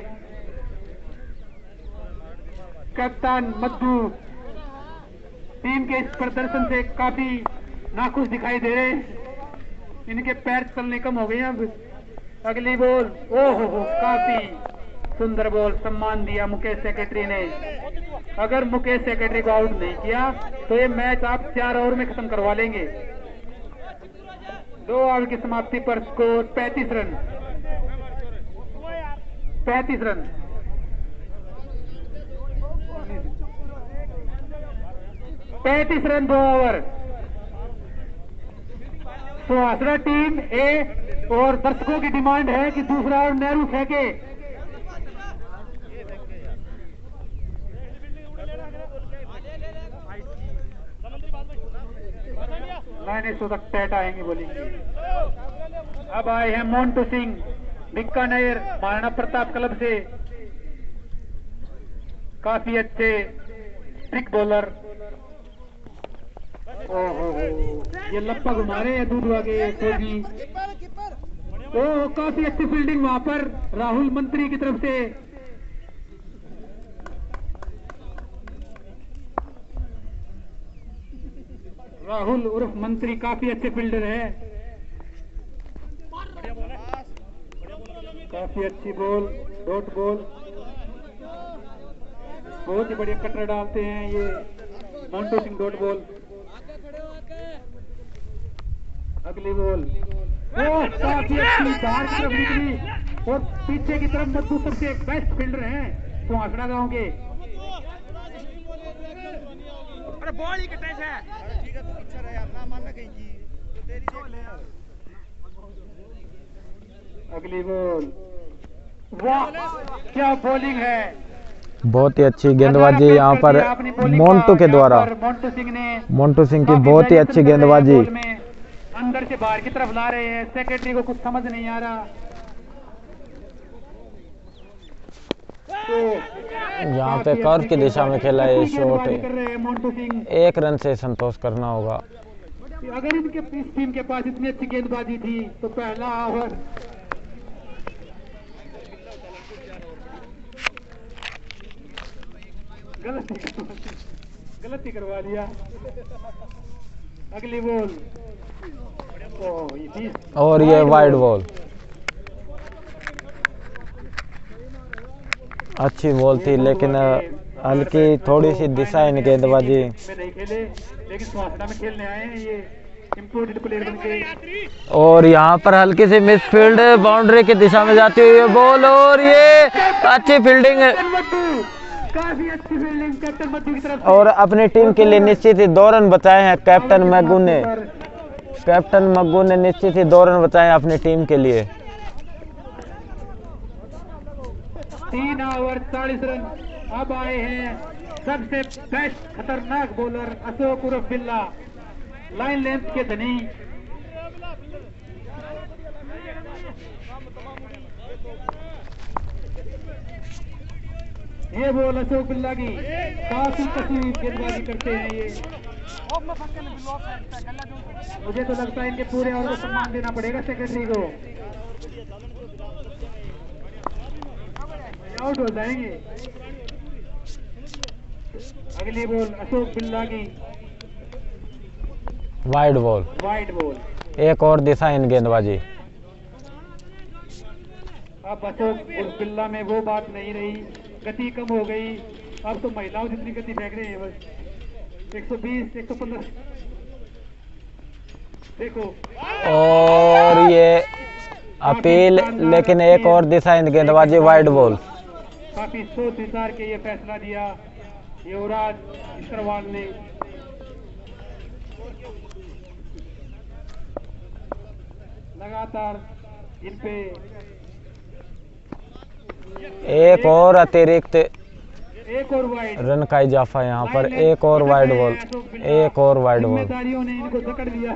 कप्तान मद्दू टीम के इस प्रदर्शन से काफी नाखुश दिखाई दे रहे हैं, इनके पैर चलने कम हो गए हैं अब। अगली बॉल, ओहो हो, काफी सुंदर बॉल, सम्मान दिया मुकेश सेक्रेटरी ने। अगर मुकेश सेक्रेटरी को आउट नहीं किया तो ये मैच आप चार ओवर में खत्म करवा लेंगे। दो ओवर की समाप्ति पर स्कोर पैंतीस रन, पैंतीस रन। पैंतीस रन दो ओवर। सुहासड़ा टीम ए, और दर्शकों की डिमांड है कि दूसरा ओवर नेहरू फेंके। लाइने सौ तक टैट आएंगे बोलेंगे। अब आए हैं मोन्टू सिंह, बीकानेर महाराणा प्रताप क्लब से, काफी अच्छे ट्रिक बॉलर। ओहो, ये लप्पा घुमा रहे हैं दूध वागे फौजी। ओह, काफी अच्छी फील्डिंग वहां पर राहुल मंत्री की तरफ से। राहुल उर्फ मंत्री काफी अच्छे फील्डर है। काफी अच्छी बॉल, डॉट बॉल, बहुत ही बढ़िया कटर डालते हैं ये मोन्टू सिंह, डॉट बॉल। अगली बॉल, ओह काफी अच्छी, बाहर की तरफ निकली, और पीछे की तरफ मद्दू सबसे बेस्ट फील्डर हैं सुहासड़ा गांव के। अरे बॉल ही कटे से ठीक है, तू पीछे रह यार, ना मानना कहीं की तो तेरी देख ले यार। अगली बॉल, वाह क्या बॉलिंग है, बहुत ही अच्छी गेंदबाजी यहाँ पर मोन्टू के द्वारा। मोन्टू सिंह ने, मोन्टू सिंह की बहुत ही अच्छी गेंदबाजी। अंदर से बाहर की तरफ ला रहे हैं, सेक्रेटरी को कुछ समझ नहीं आ रहा। तो यहाँ पे कर्व की दिशा में खेला है शॉट, मोन्टू सिंह। एक रन से संतोष करना होगा। अगर इनके इस टीम के पास इतनी अच्छी गेंदबाजी थी तो पहला ओवर गलती गलती करवा दिया। अगली बॉल, और ये वाइड बॉल, अच्छी बॉल थी लेकिन हल्की थोड़ी सी दिशा इन गेंदबाजी। नहीं खेले लेकिन सुहासड़ा में खेलने आए हैं ये इम्पोर्टेड प्लेयर बनके। और यहाँ पर हल्की सी मिसफील्ड, बाउंड्री की दिशा में जाती हुई बॉल, और ये अच्छी फील्डिंग, काफी अच्छी फील्डिंग कैप्टन मद्दू की तरफ। और अपनी टीम के लिए निश्चित ही दो रन बचाए हैं कैप्टन मग्गू ने। कैप्टन मग्गू ने निश्चित ही दो रन बचाए अपनी टीम के लिए। तीन ओवर चालीस रन। अब आए हैं सबसे बेस्ट खतरनाक बॉलर अशोक उर्फ बिल्ला, लाइन लेंथ के धनी। ये बॉल अशोक बिल्ला की, काफी कसी गेंदबाजी करते हैं ये। मुझे तो लगता है इनके पूरे ओवर को सम्मान देना पड़ेगा सेक्रेटरी को, आउट हो जाएंगे। अगली बॉल अशोक बिल्ला की, वाइड बॉल, वाइड बॉल। एक और दिशा इन गेंदबाजी। अब अशोक उर्फ बिल्ला में वो बात नहीं रही गति कम हो गई। अब तो महिलाओं जितनी गति फेंक रहे हैं बस एक सौ बीस एक सौ पंद्रह। देखो और ये अपील, लेकिन एक और दिशा इन गेंदबाजी वाइड बॉल। काफी सोच विचार के ये फैसला दिया युवराज इसरवाल ने। लगातार इन पे एक और अतिरिक्त एक और वाइड रन का इजाफा यहाँ पर। एक और वाइड बॉल, एक और वाइड बॉल। जिम्मेदारियों ने इनको जकड़ लिया।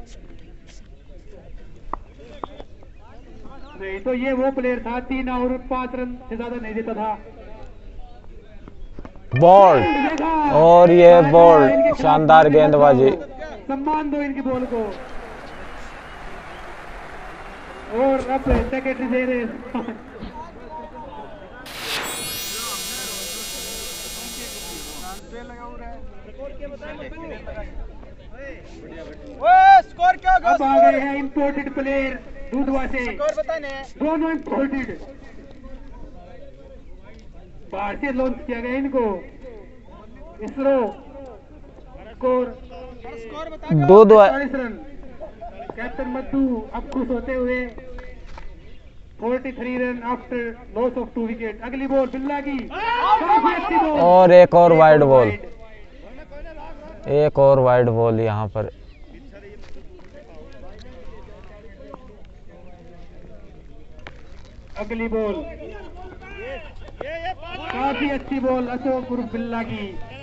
नहीं तो ये वो प्लेयर था तीन और पांच रन से ज्यादा नहीं देता था। बॉल, और ये बॉल, शानदार गेंदबाजी। सम्मान दो इनकी बॉल को। और अब सेक्रेटरी दे रहे स्कोर क्या होगा? अब आ गए हैं इंपोर्टेड प्लेयर दूधवा से। स्कोर बताने दोनों इंपोर्टेड बाहर से लॉन्च किया गया इनको। इसरो स्कोर स्कोर बता दो दो चालीस रन। कैप्टन मद्दू अब खुश होते हुए तैंतालीस run after loss of two wicket. अगली बॉल बिल्ला की काफी अच्छी बॉल और एक और वाइड बॉल, एक और वाइड बॉल यहाँ पर। अगली बॉल काफी अच्छी बॉल अशोक उर्फ बिल्ला की।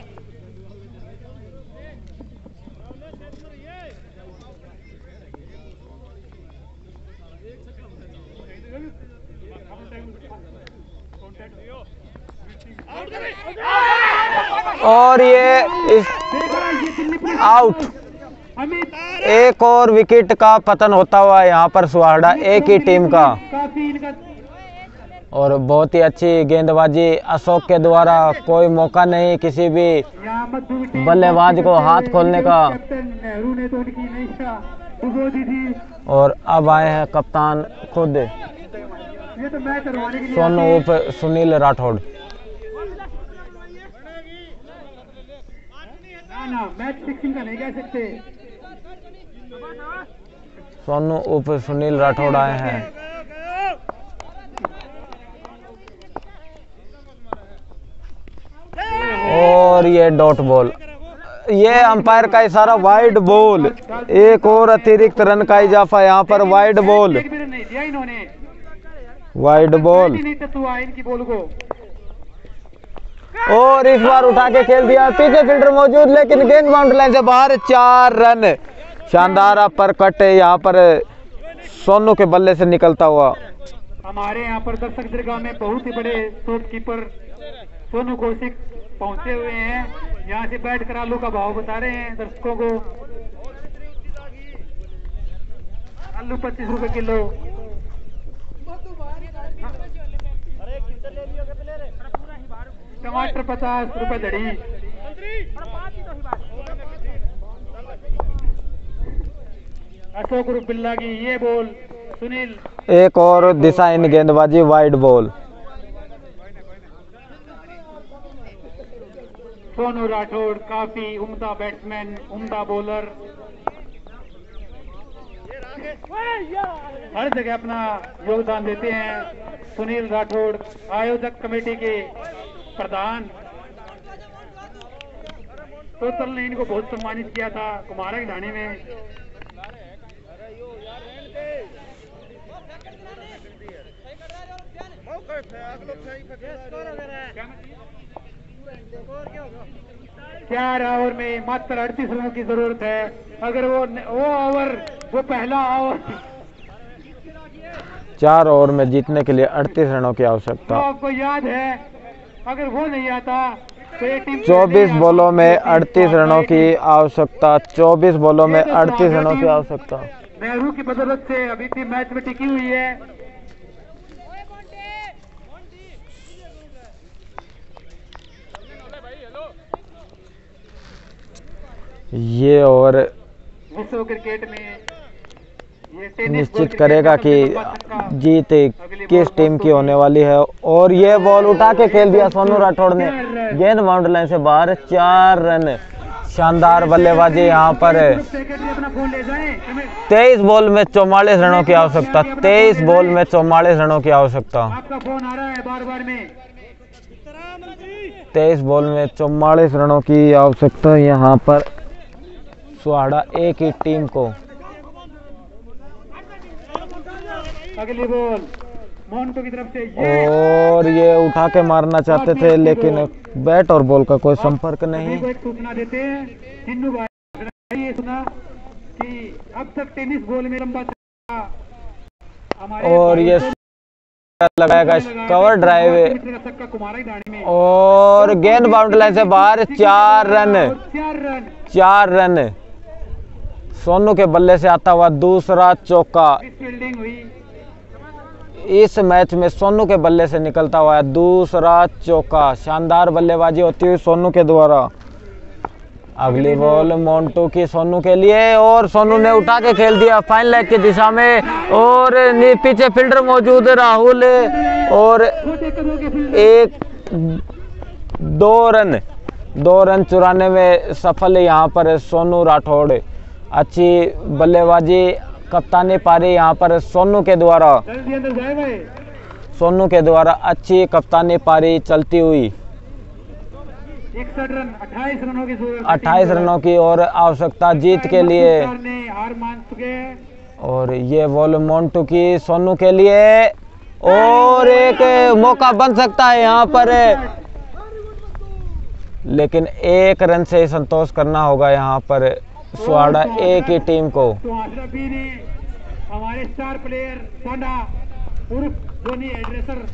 और ये इस आउट। अमित एक और विकेट का पतन होता हुआ यहाँ पर सुहाड़ा एक ही टीम का। काफी इनका और बहुत ही अच्छी गेंदबाजी अशोक के द्वारा। कोई मौका नहीं किसी भी यहाँ मद्दू की टीम बल्लेबाज को हाथ खोलने का। कैप्टन नेहरू ने तो उनकी निशा डुबो दी थी। और अब आए हैं कप्तान खुद ये तो मैच करवाने के लिए सोनू आते हैं। उर्फ सुनील राठौड़। ना ना मैच फिक्सिंग का नहीं कह सकते। सोनू उर्फ सुनील राठौड़ आए हैं। और ये डॉट बॉल, ये अंपायर का इशारा वाइड बॉल। एक और अतिरिक्त रन का इजाफा यहाँ पर। वाइड बॉल, एक भी रन नहीं दिया इन्होंने। Wide ball. नहीं तत्वा इनकी बॉल को। और इस बार उठा के खेल दिया। पीछे फील्डर मौजूद, लेकिन गेंद बाउंड्री लाइन से बाहर। चार रन। शानदार अपर कट है यहाँ पर सोनू के बल्ले से निकलता हुआ। हमारे यहाँ पर दर्शक दरगाह में बहुत ही बड़े शॉट कीपर सोनू कौशिक पहुंचे हुए हैं। यहाँ से बैठ कर आलू का भाव बता रहे हैं दर्शकों को। आलू पच्चीस रुपए किलो। टमाटर पचास रुपए धड़ी। अशोक उर्फ बिल्ला की ये बॉल सुनील। एक और दिशा इन गेंदबाजी वाइड बॉल। सोनू राठौड़ काफी उम्दा बैट्समैन, उम्दा बॉलर, हर जगह अपना योगदान देते हैं। सुनील राठौड़ आयोजक कमेटी के प्रधान। टोटल ने इनको बहुत सम्मानित किया था कुमारा की ढाणी में। चार ओवर में मात्र अड़तीस रनों की जरूरत है। अगर वो वो ओवर वो पहला ओवर चार ओवर में जीतने के लिए अड़तीस रनों की तो आवश्यकता। आपको याद है, अगर वो नहीं आता तो ये टीम चौबीस बॉलों में अड़तीस रनों की आवश्यकता। चौबीस बॉलों में अड़तीस रनों की आवश्यकता। नेहरू की बदौलत से अभी टीम मैच में टिकी हुई है। ये ओवर विश्व क्रिकेट में निश्चित करेगा कि जीत किस टीम की होने वाली है। और ये बॉल उठा के खेल दिया सोनू राठौड़ ने, गेंद बाउंड्री लाइन से बाहर, चार रन। शानदार बल्लेबाजी यहाँ पर। तेईस बॉल में चौवालीस रनों की आवश्यकता, तेईस बॉल में चौवालीस रनों की आवश्यकता, तेईस बॉल में चौवालीस रनों की आवश्यकता यहाँ पर सुहाड़ा ए की टीम को। अगली बॉल मोहंटो की तरफ से ये, और ये उठा के मारना चाहते थे लेकिन बैट और बॉल का कोई संपर्क नहीं। सूचना देते हैं चिन्नू भाई, ये सुना कि अब तक टेनिस बॉल में लंबा और ये लगाएगा कवर ड्राइव और गेंद बाउंड्री लाइन से बाहर, चार रन, चार रन, चार रन। सोनू के बल्ले से आता हुआ दूसरा चौका। फील्डिंग हुई इस मैच में सोनू के बल्ले से निकलता हुआ दूसरा चौका। शानदार बल्लेबाजी होती हुई सोनू के द्वारा। अगली बॉल मोन्टू की सोनू के लिए और सोनू ने उठा के खेल दिया फाइन लेग की दिशा में और पीछे फील्डर मौजूद राहुल और एक दो रन दो रन चुराने में सफल यहाँ पर सोनू राठौड़। अच्छी बल्लेबाजी कप्तानी पारी यहाँ पर सोनू के द्वारा, सोनू के द्वारा अच्छी कप्तानी पारी चलती हुई। इकसठ रन, अट्ठाईस रनों की अट्ठाईस रनों की और आवश्यकता जीत के लिए। हार मान चुके हैं और ये बॉल मोन्टू की सोनू के लिए और एक मौका बन सकता है यहाँ पर, लेकिन एक रन से ही संतोष करना होगा यहाँ पर सुहाड़ा ए की टीम को। तो अशरफी ने हमारे स्टार प्लेयर सांडा उर्फ धोनी एड्रेसर,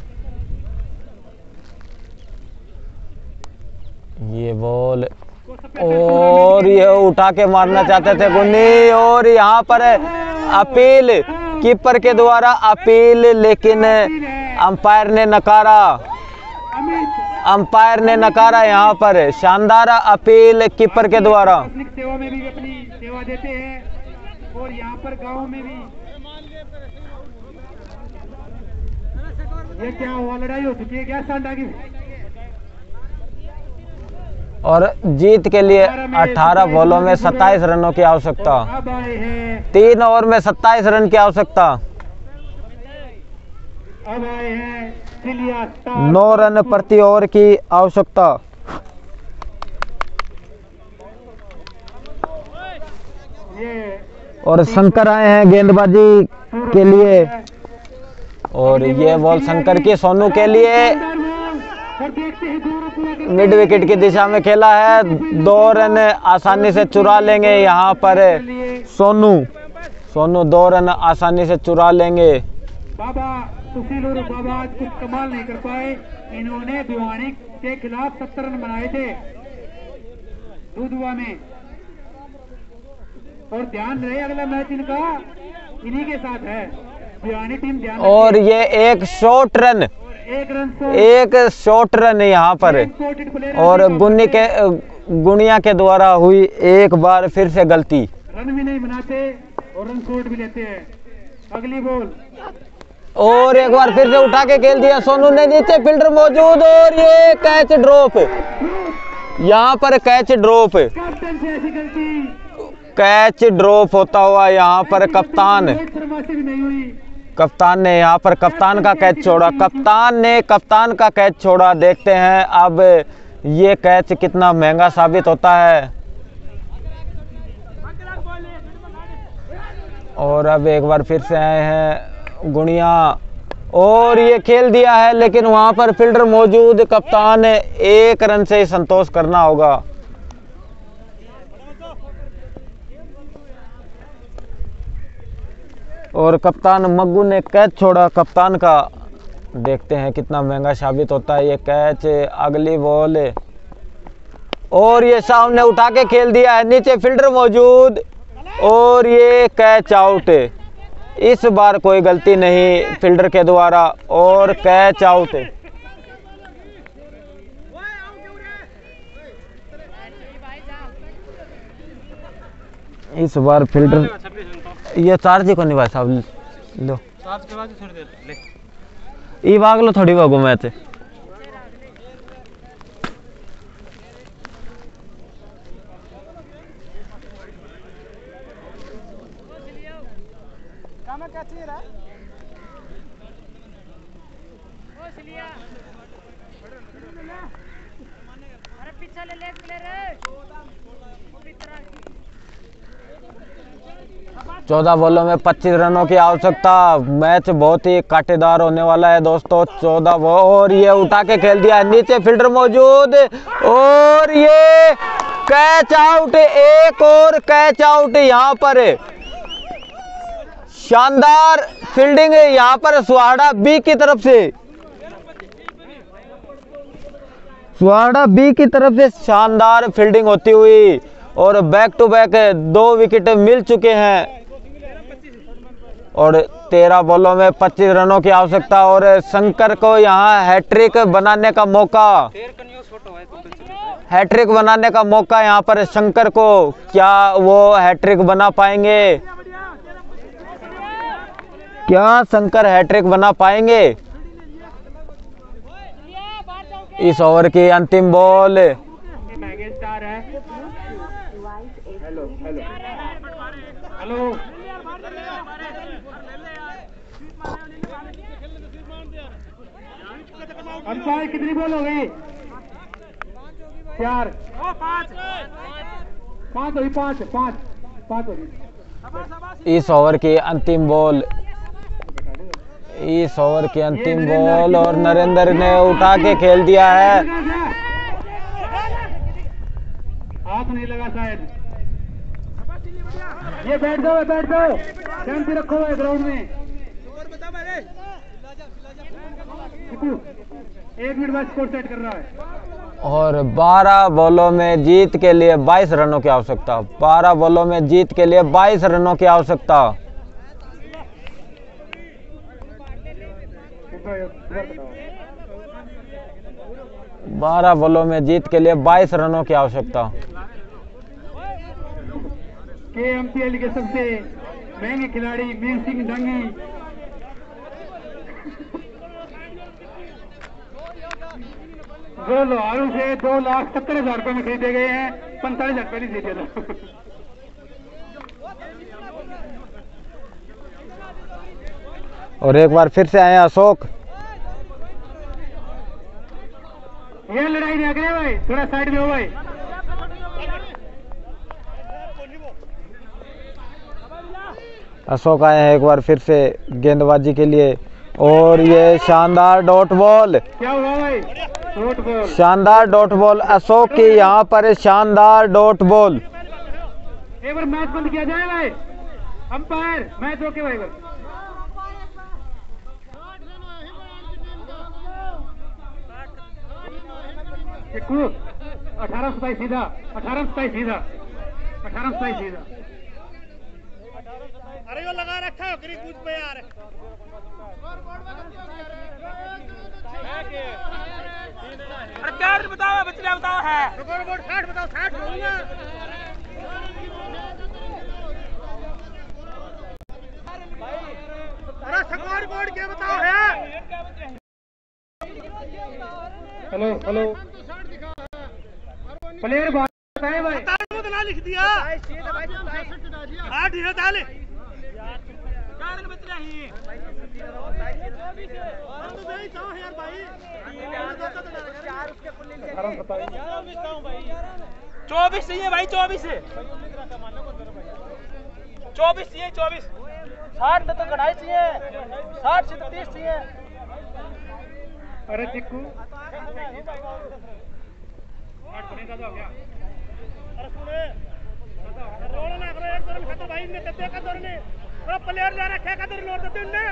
ये बॉल और ये उठा के मारना चाहते थे गुन्नी और यहाँ पर अपील कीपर के द्वारा अपील, लेकिन अंपायर ने नकारा, अंपायर ने नकारा यहाँ पर। शानदार अपील कीपर के द्वारा। सेवा में भी अपनी सेवा देते हैं और यहाँ पर गांव में भी। ये क्या हुआ, लड़ाई हो चुकी है क्या सांडा की? और जीत के लिए अठारह बॉलों में सत्ताईस रनों की आवश्यकता, अब आए हैं तीन ओवर में सत्ताईस रन की आवश्यकता। अब आए हैं सिलिया स्टार, नौ रन प्रति ओवर की आवश्यकता। ये और शंकर आए हैं गेंदबाजी के लिए और ये बॉल शंकर की सोनू के लिए और देखते हैं दो रन पूरा करते मिड विकेट की दिशा में खेला है। दो रन आसानी से चुरा लेंगे यहाँ पर सोनू, सोनू दो रन आसानी से चुरा लेंगे। बाबा सुशील और बाबा आज कुछ कमाल नहीं कर पाए। इन्होंने भिवानी के खिलाफ सत्तर रन बनाए थे दूधवा में, और ध्यान रहे अगला मैच इनका इन्हीं के साथ है, भिवानी टीम ध्यान रखे। और ये एक शॉर्ट रन, एक रन से एक शॉर्ट रन यहाँ पर और गुन्नी के गुनिया के द्वारा हुई एक बार फिर से गलती। रन भी नहीं बनाते और रन शॉट भी लेते हैं। अगली बॉल और एक बार फिर से उठा के खेल दिया सोनू ने, नीचे फील्डर मौजूद और ये कैच ड्रॉप, यहाँ पर कैच ड्रॉप, कैप्टन से ऐसी गलती, कैच ड्रॉप होता हुआ यहाँ पर कप्तान, रोहित शर्मा से भी नहीं हुई। कप्तान ने यहाँ पर कप्तान का कैच छोड़ा, कप्तान ने कप्तान का कैच छोड़ा। देखते हैं अब ये कैच कितना महंगा साबित होता है। और अब एक बार फिर से आए हैं गुनिया और ये खेल दिया है, लेकिन वहां पर फील्डर मौजूद, कप्तान एक रन से ही संतोष करना होगा। और कप्तान मग्गू ने कैच छोड़ा कप्तान का। देखते हैं कितना महंगा साबित होता है ये कैच। अगली बॉल और ये सामने उठा के खेल दिया है, नीचे फील्डर मौजूद और ये कैच आउट। इस बार कोई गलती नहीं फील्डर के द्वारा और कैच आउट। इस बार फील्डर ये चार्ज ही को नहीं भाई साहब लो चार्ज करवा दे थोड़ी देर ले ई भाग लो थोड़ी भागो मैच काम क्या चाहिए रहा ओ सिलिया अरे पीछे ले ले प्लेयर चौदह बॉलों में पच्चीस रनों की आवश्यकता। मैच बहुत ही कांटेदार होने वाला है दोस्तों। चौदह बॉल और ये उठा के खेल दिया है, नीचे फील्डर मौजूद और ये कैच आउट, एक और कैच आउट यहाँ पर। शानदार फील्डिंग है यहाँ पर सुहाड़ा बी की तरफ से, सुहाड़ा बी की तरफ से शानदार फील्डिंग होती हुई और बैक टू बैक दो विकेट मिल चुके हैं और तेरह बॉलों में पच्चीस रनों की आवश्यकता और शंकर को यहाँ हैट्रिक बनाने का मौका, हैट्रिक बनाने का मौका यहाँ पर शंकर को। क्या वो हैट्रिक बना पाएंगे? क्या शंकर हैट्रिक बना पाएंगे? इस ओवर की अंतिम बॉल। स्टार है। हेलो हेलो हेलो अंपायर कितनी बॉल हो गई? चार पाँच पाँच हुई पाँच पाँच पाँच हो गई। इस ओवर की अंतिम बॉल, इस ओवर की अंतिम बॉल और नरेंद्र ने उठा के खेल दिया है। हाथ नहीं लगा शायद। ये बैठ जाओ बैठ जाओ, शांति रखो है ग्राउंड में। एक मिनट बाद स्कोर सेट कर रहा है। और बारह बॉलों में जीत के लिए बाईस रनों की आवश्यकता, बारह बॉलों में जीत के लिए बाईस रनों की आवश्यकता। बारह बॉलों में जीत के लिए बाईस रनों की आवश्यकता। के एम पी एल के सबसे महंगे खिलाड़ी मीर सिंह डंगी जो लोहारू से दो लाख सत्तर हजार रुपए में खरीदे गए हैं, पैंतालीस हजार पहले जीते थे। और एक बार फिर से आए अशोक। ये लड़ाई नहीं आगे भाई, थोड़ा साइड में हो भाई। अशोक आए हैं एक बार फिर से गेंदबाजी के लिए और ये शानदार डॉट बॉल, क्या हुआ भाई? डॉट बॉल, शानदार डॉट बॉल अशोक की यहाँ पर शानदार डॉट बॉल। एक बार मैच बंद किया जाए भाई, अंपायर मैच रोके भाई। अठारह सताईस सीधा, अठारह सताईस सीधा, अठारह सताईस सीधा। अरे वो लगा रखा है करीब कूद पे यार। अरे क्या बताओ बच्चे बताओ है स्कोर बोर्ड साठ बताओ साठ होगा। अरे स्कोर बोर्ड क्या बताओ है? हेलो हेलो प्लेयर बात है भाई, तो ना लिख दिया आठ है डाले चार रन बच रहे हैं। तो भाई चाहो यार भाई चौबीस चाहिए भाई, चौबीस है चौबीस चाहिए, चौबीस साठ तो कढ़ाई चाहिए, साठ से तो तीस चाहिए। अरे चिक्कू रोना ना करो, एक दौर खाता भाई ने तत्ते का दौर ने और प्लेयर जा रखा का दौर लोड देते उनने।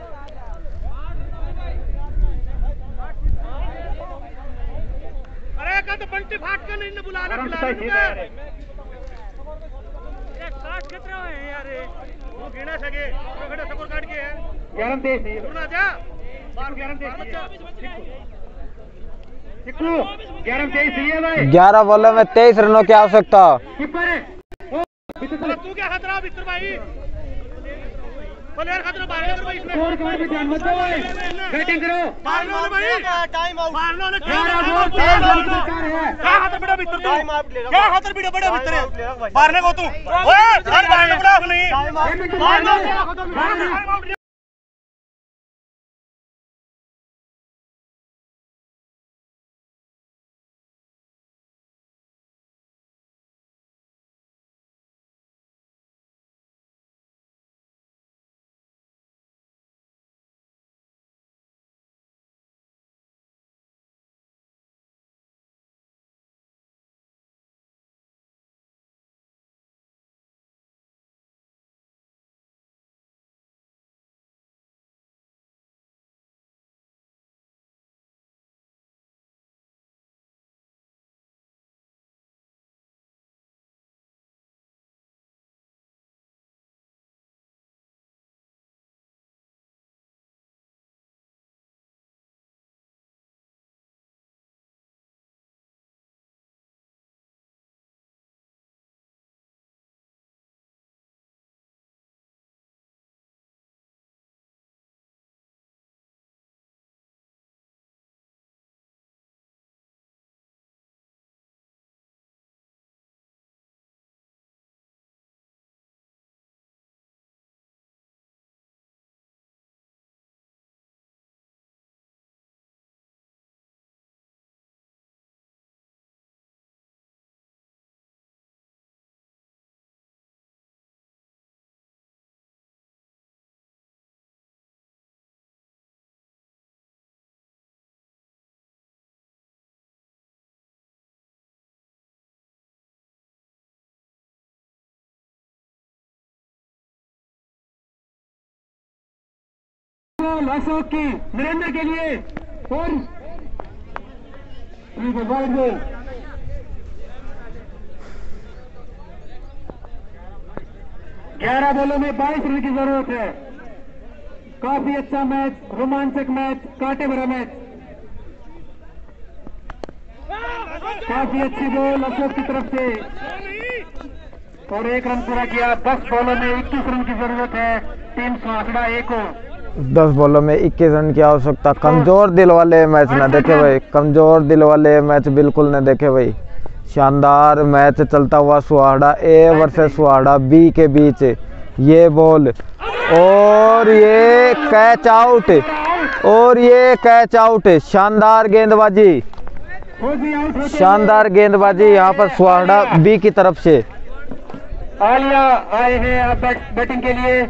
अरे का तो बंटी फाट के नहीं बुला रहा खिला रहा है। एक काट कितना है यार, वो गिना सके तो खड़ा स्कोर काट के है ग्यारह तेईस नहीं सुना जा बार ग्यारह तेईस चिक्कू ग्यारह तेईस है भाई। ग्यारह बॉलों में तेईस रनों की आवश्यकता। कीपर है तू क्या खतरा बिस्तर भाई? स्कोर कार्ड में ध्यान मत दो, बैटिंग करो। टाइम आउट ग्यारह बॉल तेरह रन की दरकार है। क्या हाथ बड़ा भीतर टाइम आउट ले क्या हाथ बड़ा बड़ा भीतर है मारने को तू ओए हर मारने बड़ा नहीं टाइम आउट अशोक की नरेंद्र के लिए और वाइड बॉल। ग्यारह बॉलों में बाईस रन की जरूरत है। काफी अच्छा मैच, रोमांचक मैच, कांटे भरा मैच। काफी अच्छी बॉल अशोक की तरफ से और एक रन पूरा किया। दस बॉलों में इक्कीस रन की जरूरत है टीम स्वासड़ा ए को। दस बॉलों में इक्कीस रन की आवश्यकता। कमजोर दिल वाले मैच ना देखे भाई, कमजोर दिल वाले मैच बिल्कुल न देखे भाई। शानदार मैच चलता हुआ स्वाहाड़ा ए वर्सेस स्वाहाड़ा बी के बीच। ये बॉल और ये कैच आउट और ये कैच आउट। शानदार गेंदबाजी, शानदार गेंदबाजी यहाँ पर स्वाहाड़ा बी की तरफ से। आलिया आए हैं अब बैटिंग के लिए।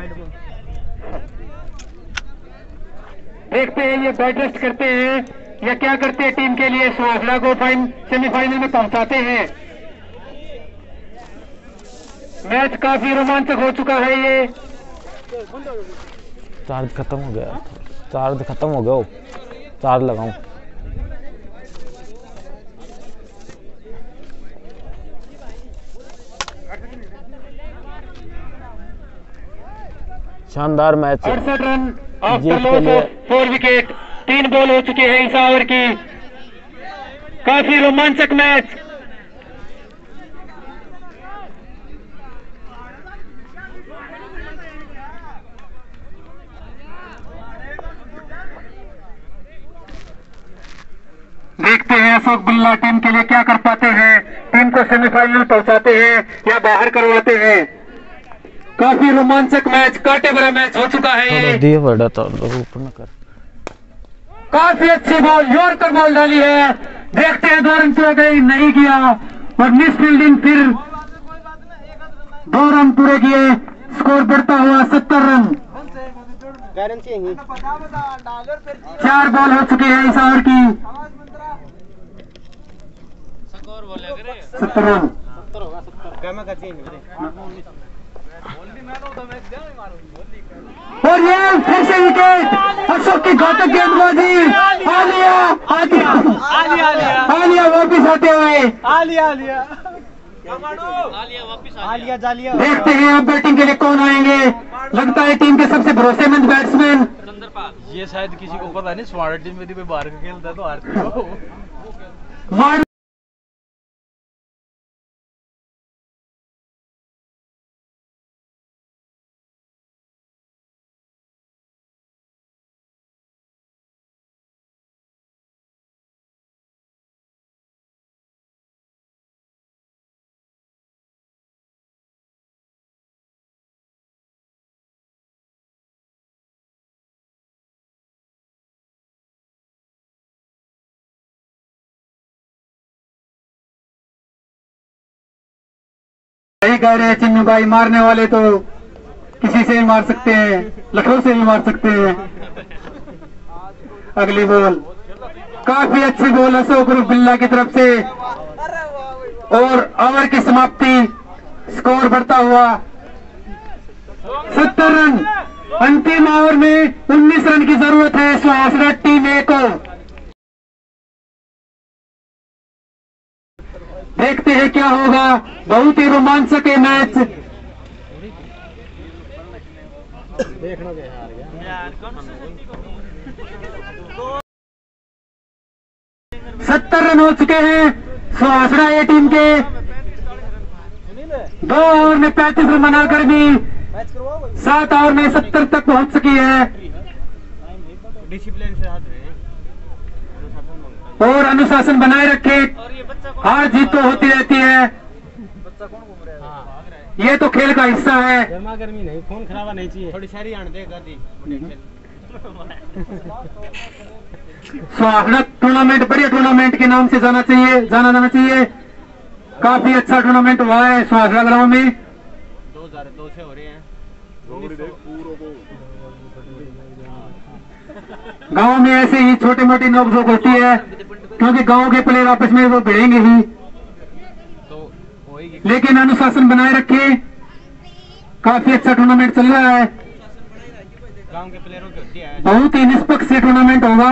देखते हैं ये बैट रेस्ट करते हैं या क्या करते हैं टीम के लिए स्वाहाड़ा को फाइन सेमीफाइनल में पहुंचाते हैं। मैच काफी रोमांचक हो चुका है। ये चार्ज खत्म हो गया, चार्ज खत्म हो गया, चार्ज लगाऊं। शानदार मैच, अड़सठ रन जीत के लिए फोर विकेट। तीन बॉल हो चुके हैं इस ओवर की। काफी रोमांचक मैच। देखते हैं अशोक बिल्ला टीम के लिए क्या कर पाते हैं। टीम को सेमीफाइनल पहुंचाते हैं या बाहर करवाते हैं। काफी रोमांचक मैच, कांटे भरा मैच हो चुका है ये। दिए बड़ा तो ऊपर न कर। काफी अच्छी बॉल, यॉर्कर बॉल डाली है। देखते हैं दो रन पूरे गई, नहीं किया और मिस फील्डिंग। फिर दो रन पूरे किए, स्कोर बढ़ता हुआ सत्तर रन। चार बॉल हो चुके हैं इस ओवर की। सत्तर रन और ये फिर से विकेट। अशोक की घातक गेंदबाजी। आलिया आलिया आलिया आलिया वापिस आते हुए। आलिया आलिया आलिया जालिया। देखते हैं अब बैटिंग के लिए कौन आएंगे। लगता है टीम के सबसे भरोसेमंद बैट्समैन। ये शायद किसी को पता नहीं, स्वाहाड़ा टीम में भी बाहर का खेलता है तो हारती हो। सही कह रहे हैं चिन्नू भाई, मारने वाले तो किसी से भी मार सकते हैं, लखनऊ से भी मार सकते हैं। अगली बॉल काफी अच्छी बॉल अशोक ग्रुप बिल्ला की तरफ से, और ओवर की समाप्ति, स्कोर बढ़ता हुआ सत्तर रन। अंतिम ओवर में उन्नीस रन की जरूरत है सुहासरा टीम ए को। देखते हैं क्या होगा, बहुत ही रोमांचक है मैच। सत्तर रन हो चुके हैं सुहासरा ए टीम के। दो ओवर में पैंतीस रन बनाकर भी सात ओवर में सत्तर तक पहुंच चुकी है, डिसिप्लिन से हाथ रहे और अनुशासन बनाए रखे। हार जीत तो होती रहती है, ये तो खेल का हिस्सा है। गर्मा गर्मी नहीं, खून खराबा नहीं चाहिए, थोड़ी सारी आने देगा दी। सुहासरा टूर्नामेंट बढ़िया टूर्नामेंट के नाम से जाना चाहिए जाना जाना चाहिए। काफी अच्छा टूर्नामेंट हुआ है सुहासरा ग्राउंड में। दो हजार दो से हो रहे हैं। गांव में ऐसे ही छोटी मोटी नोकझोंक होती है, क्योंकि गांव के प्लेयर आपस में वो भिड़ेंगे ही, तो लेकिन अनुशासन बनाए रखे। काफी अच्छा टूर्नामेंट चल रहा है, गांव के प्लेयरों की होती है। बहुत ही निष्पक्ष टूर्नामेंट होगा।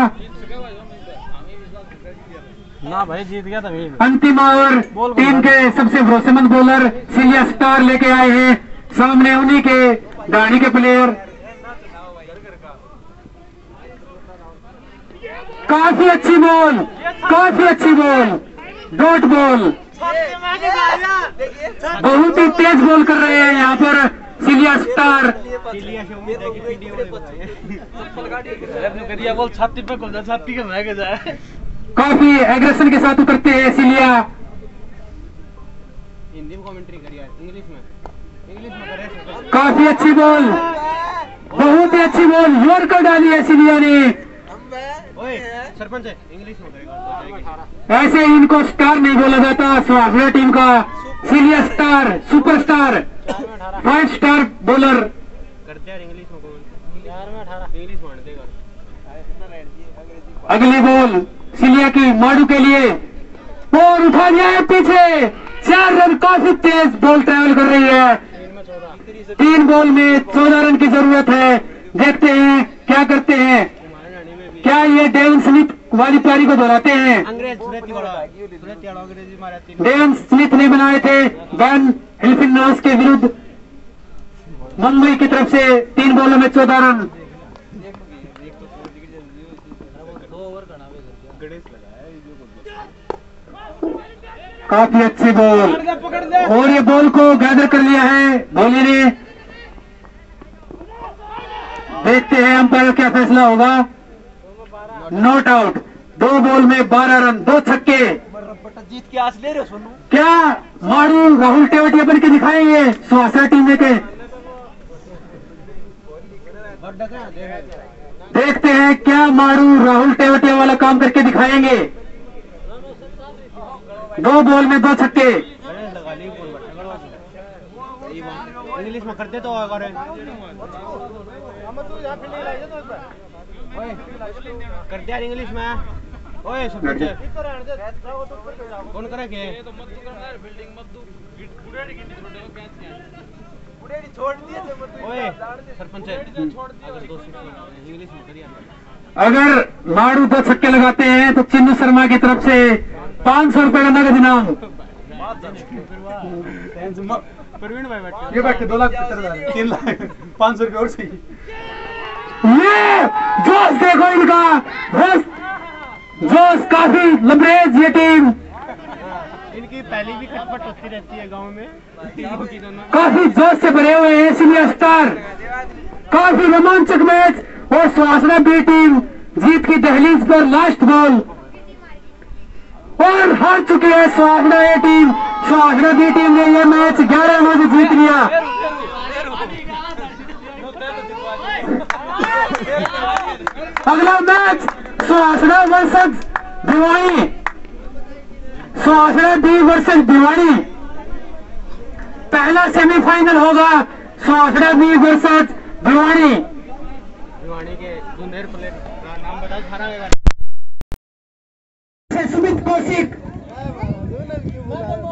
ना भाई जीत गया था। अंतिम ओवर टीम के सबसे भरोसेमंद बॉलर सिलिया स्टार लेके आए हैं, सामने उन्हीं के गाड़ी के प्लेयर। काफी अच्छी बॉल, काफी अच्छी बॉल, डॉट बॉल, बहुत ही तेज बॉल कर रहे हैं यहाँ पर सिलिया स्टार। बॉल छाती पे को छाती के महके जाए। काफी एग्रेशन के साथ उतरते हैं सिलिया। हिंदी में कमेंट्री करिए, इंग्लिश में इंग्लिश में करे। काफी अच्छी बॉल, बहुत ही अच्छी बॉल, यॉर्कर डाली है सिलिया ने। ओए सरपंच इंग्लिश में करेगा। ऐसे इनको स्टार नहीं बोला जाता सुहासरा टीम का। Siliya star, superstar, five star bowler. करते हैं इंग्लिश में चार में अठारह इंग्लिश में देगा। अगली बॉल सिलिया की माडू के लिए, और उठा दिया है पीछे। चार रन, काफी तेज बॉल ट्रेवल कर रही है। तीन बॉल में चौदह रन की जरूरत है। देखते हैं क्या करते हैं, क्या ये डेवन स्मिथ वाली पारी को दोहराते हैं। अंग्रेज अंग्रेजी मारा तीन। डेवन स्मिथ ने बनाए थे बैन हिल्फिनोस के विरुद्ध मुंबई की तरफ से। तीन बॉलों में चौदह रन। काफी अच्छी बॉल, और ये बॉल को गैदर कर लिया है धोनी ने। देखते हैं अंपायर क्या फैसला होगा। Not out. दो बॉल में बारह रन, दो छक्के। जीत के आस ले रहे हो सोनू। क्या मारू राहुल टेवटिया बन के दिखाएंगे सुहासरा टीम के। देखते हैं क्या मारू राहुल टेवटिया वाला काम करके दिखाएंगे। दो बॉल में दो छक्के। इंग्लिश में करते तो कर दिया इंग्लिश में। ओए सरपंच कौन करे के ओए सरपंच इंग्लिश में करिए। अगर मारू दो छक्के लगाते हैं तो चिन्नू शर्मा की तरफ से पांच सौ रुपए का नगद इनाम। प्रवीण भाई बैठे ये बैठे दो लाख तीन लाख पांच सौ रुपए और सही। ये जोश देखो इनका, जोश जोश काफी लबरेज ये टीम। इनकी पहली भी खटपट होती रहती है गांव में। काफी जोश से भरे हुए हैं सिलिया स्टार। काफी रोमांचक मैच, और सुहासरा बी टीम जीत की दहलीज पर लास्ट बॉल, और हार चुकी है Suhasra A team. Suhasra B team ने यह मैच ग्यारह रनों से जीत लिया। अगला match Suhasra versus Bhiwani, Suhasra B versus Bhiwani. पहला सेमीफाइनल होगा स्वासड़ा बी वर्सेस भिवानी। भिवानी के जूनियर प्लेयर का नाम बताओ। सुमित कौशिक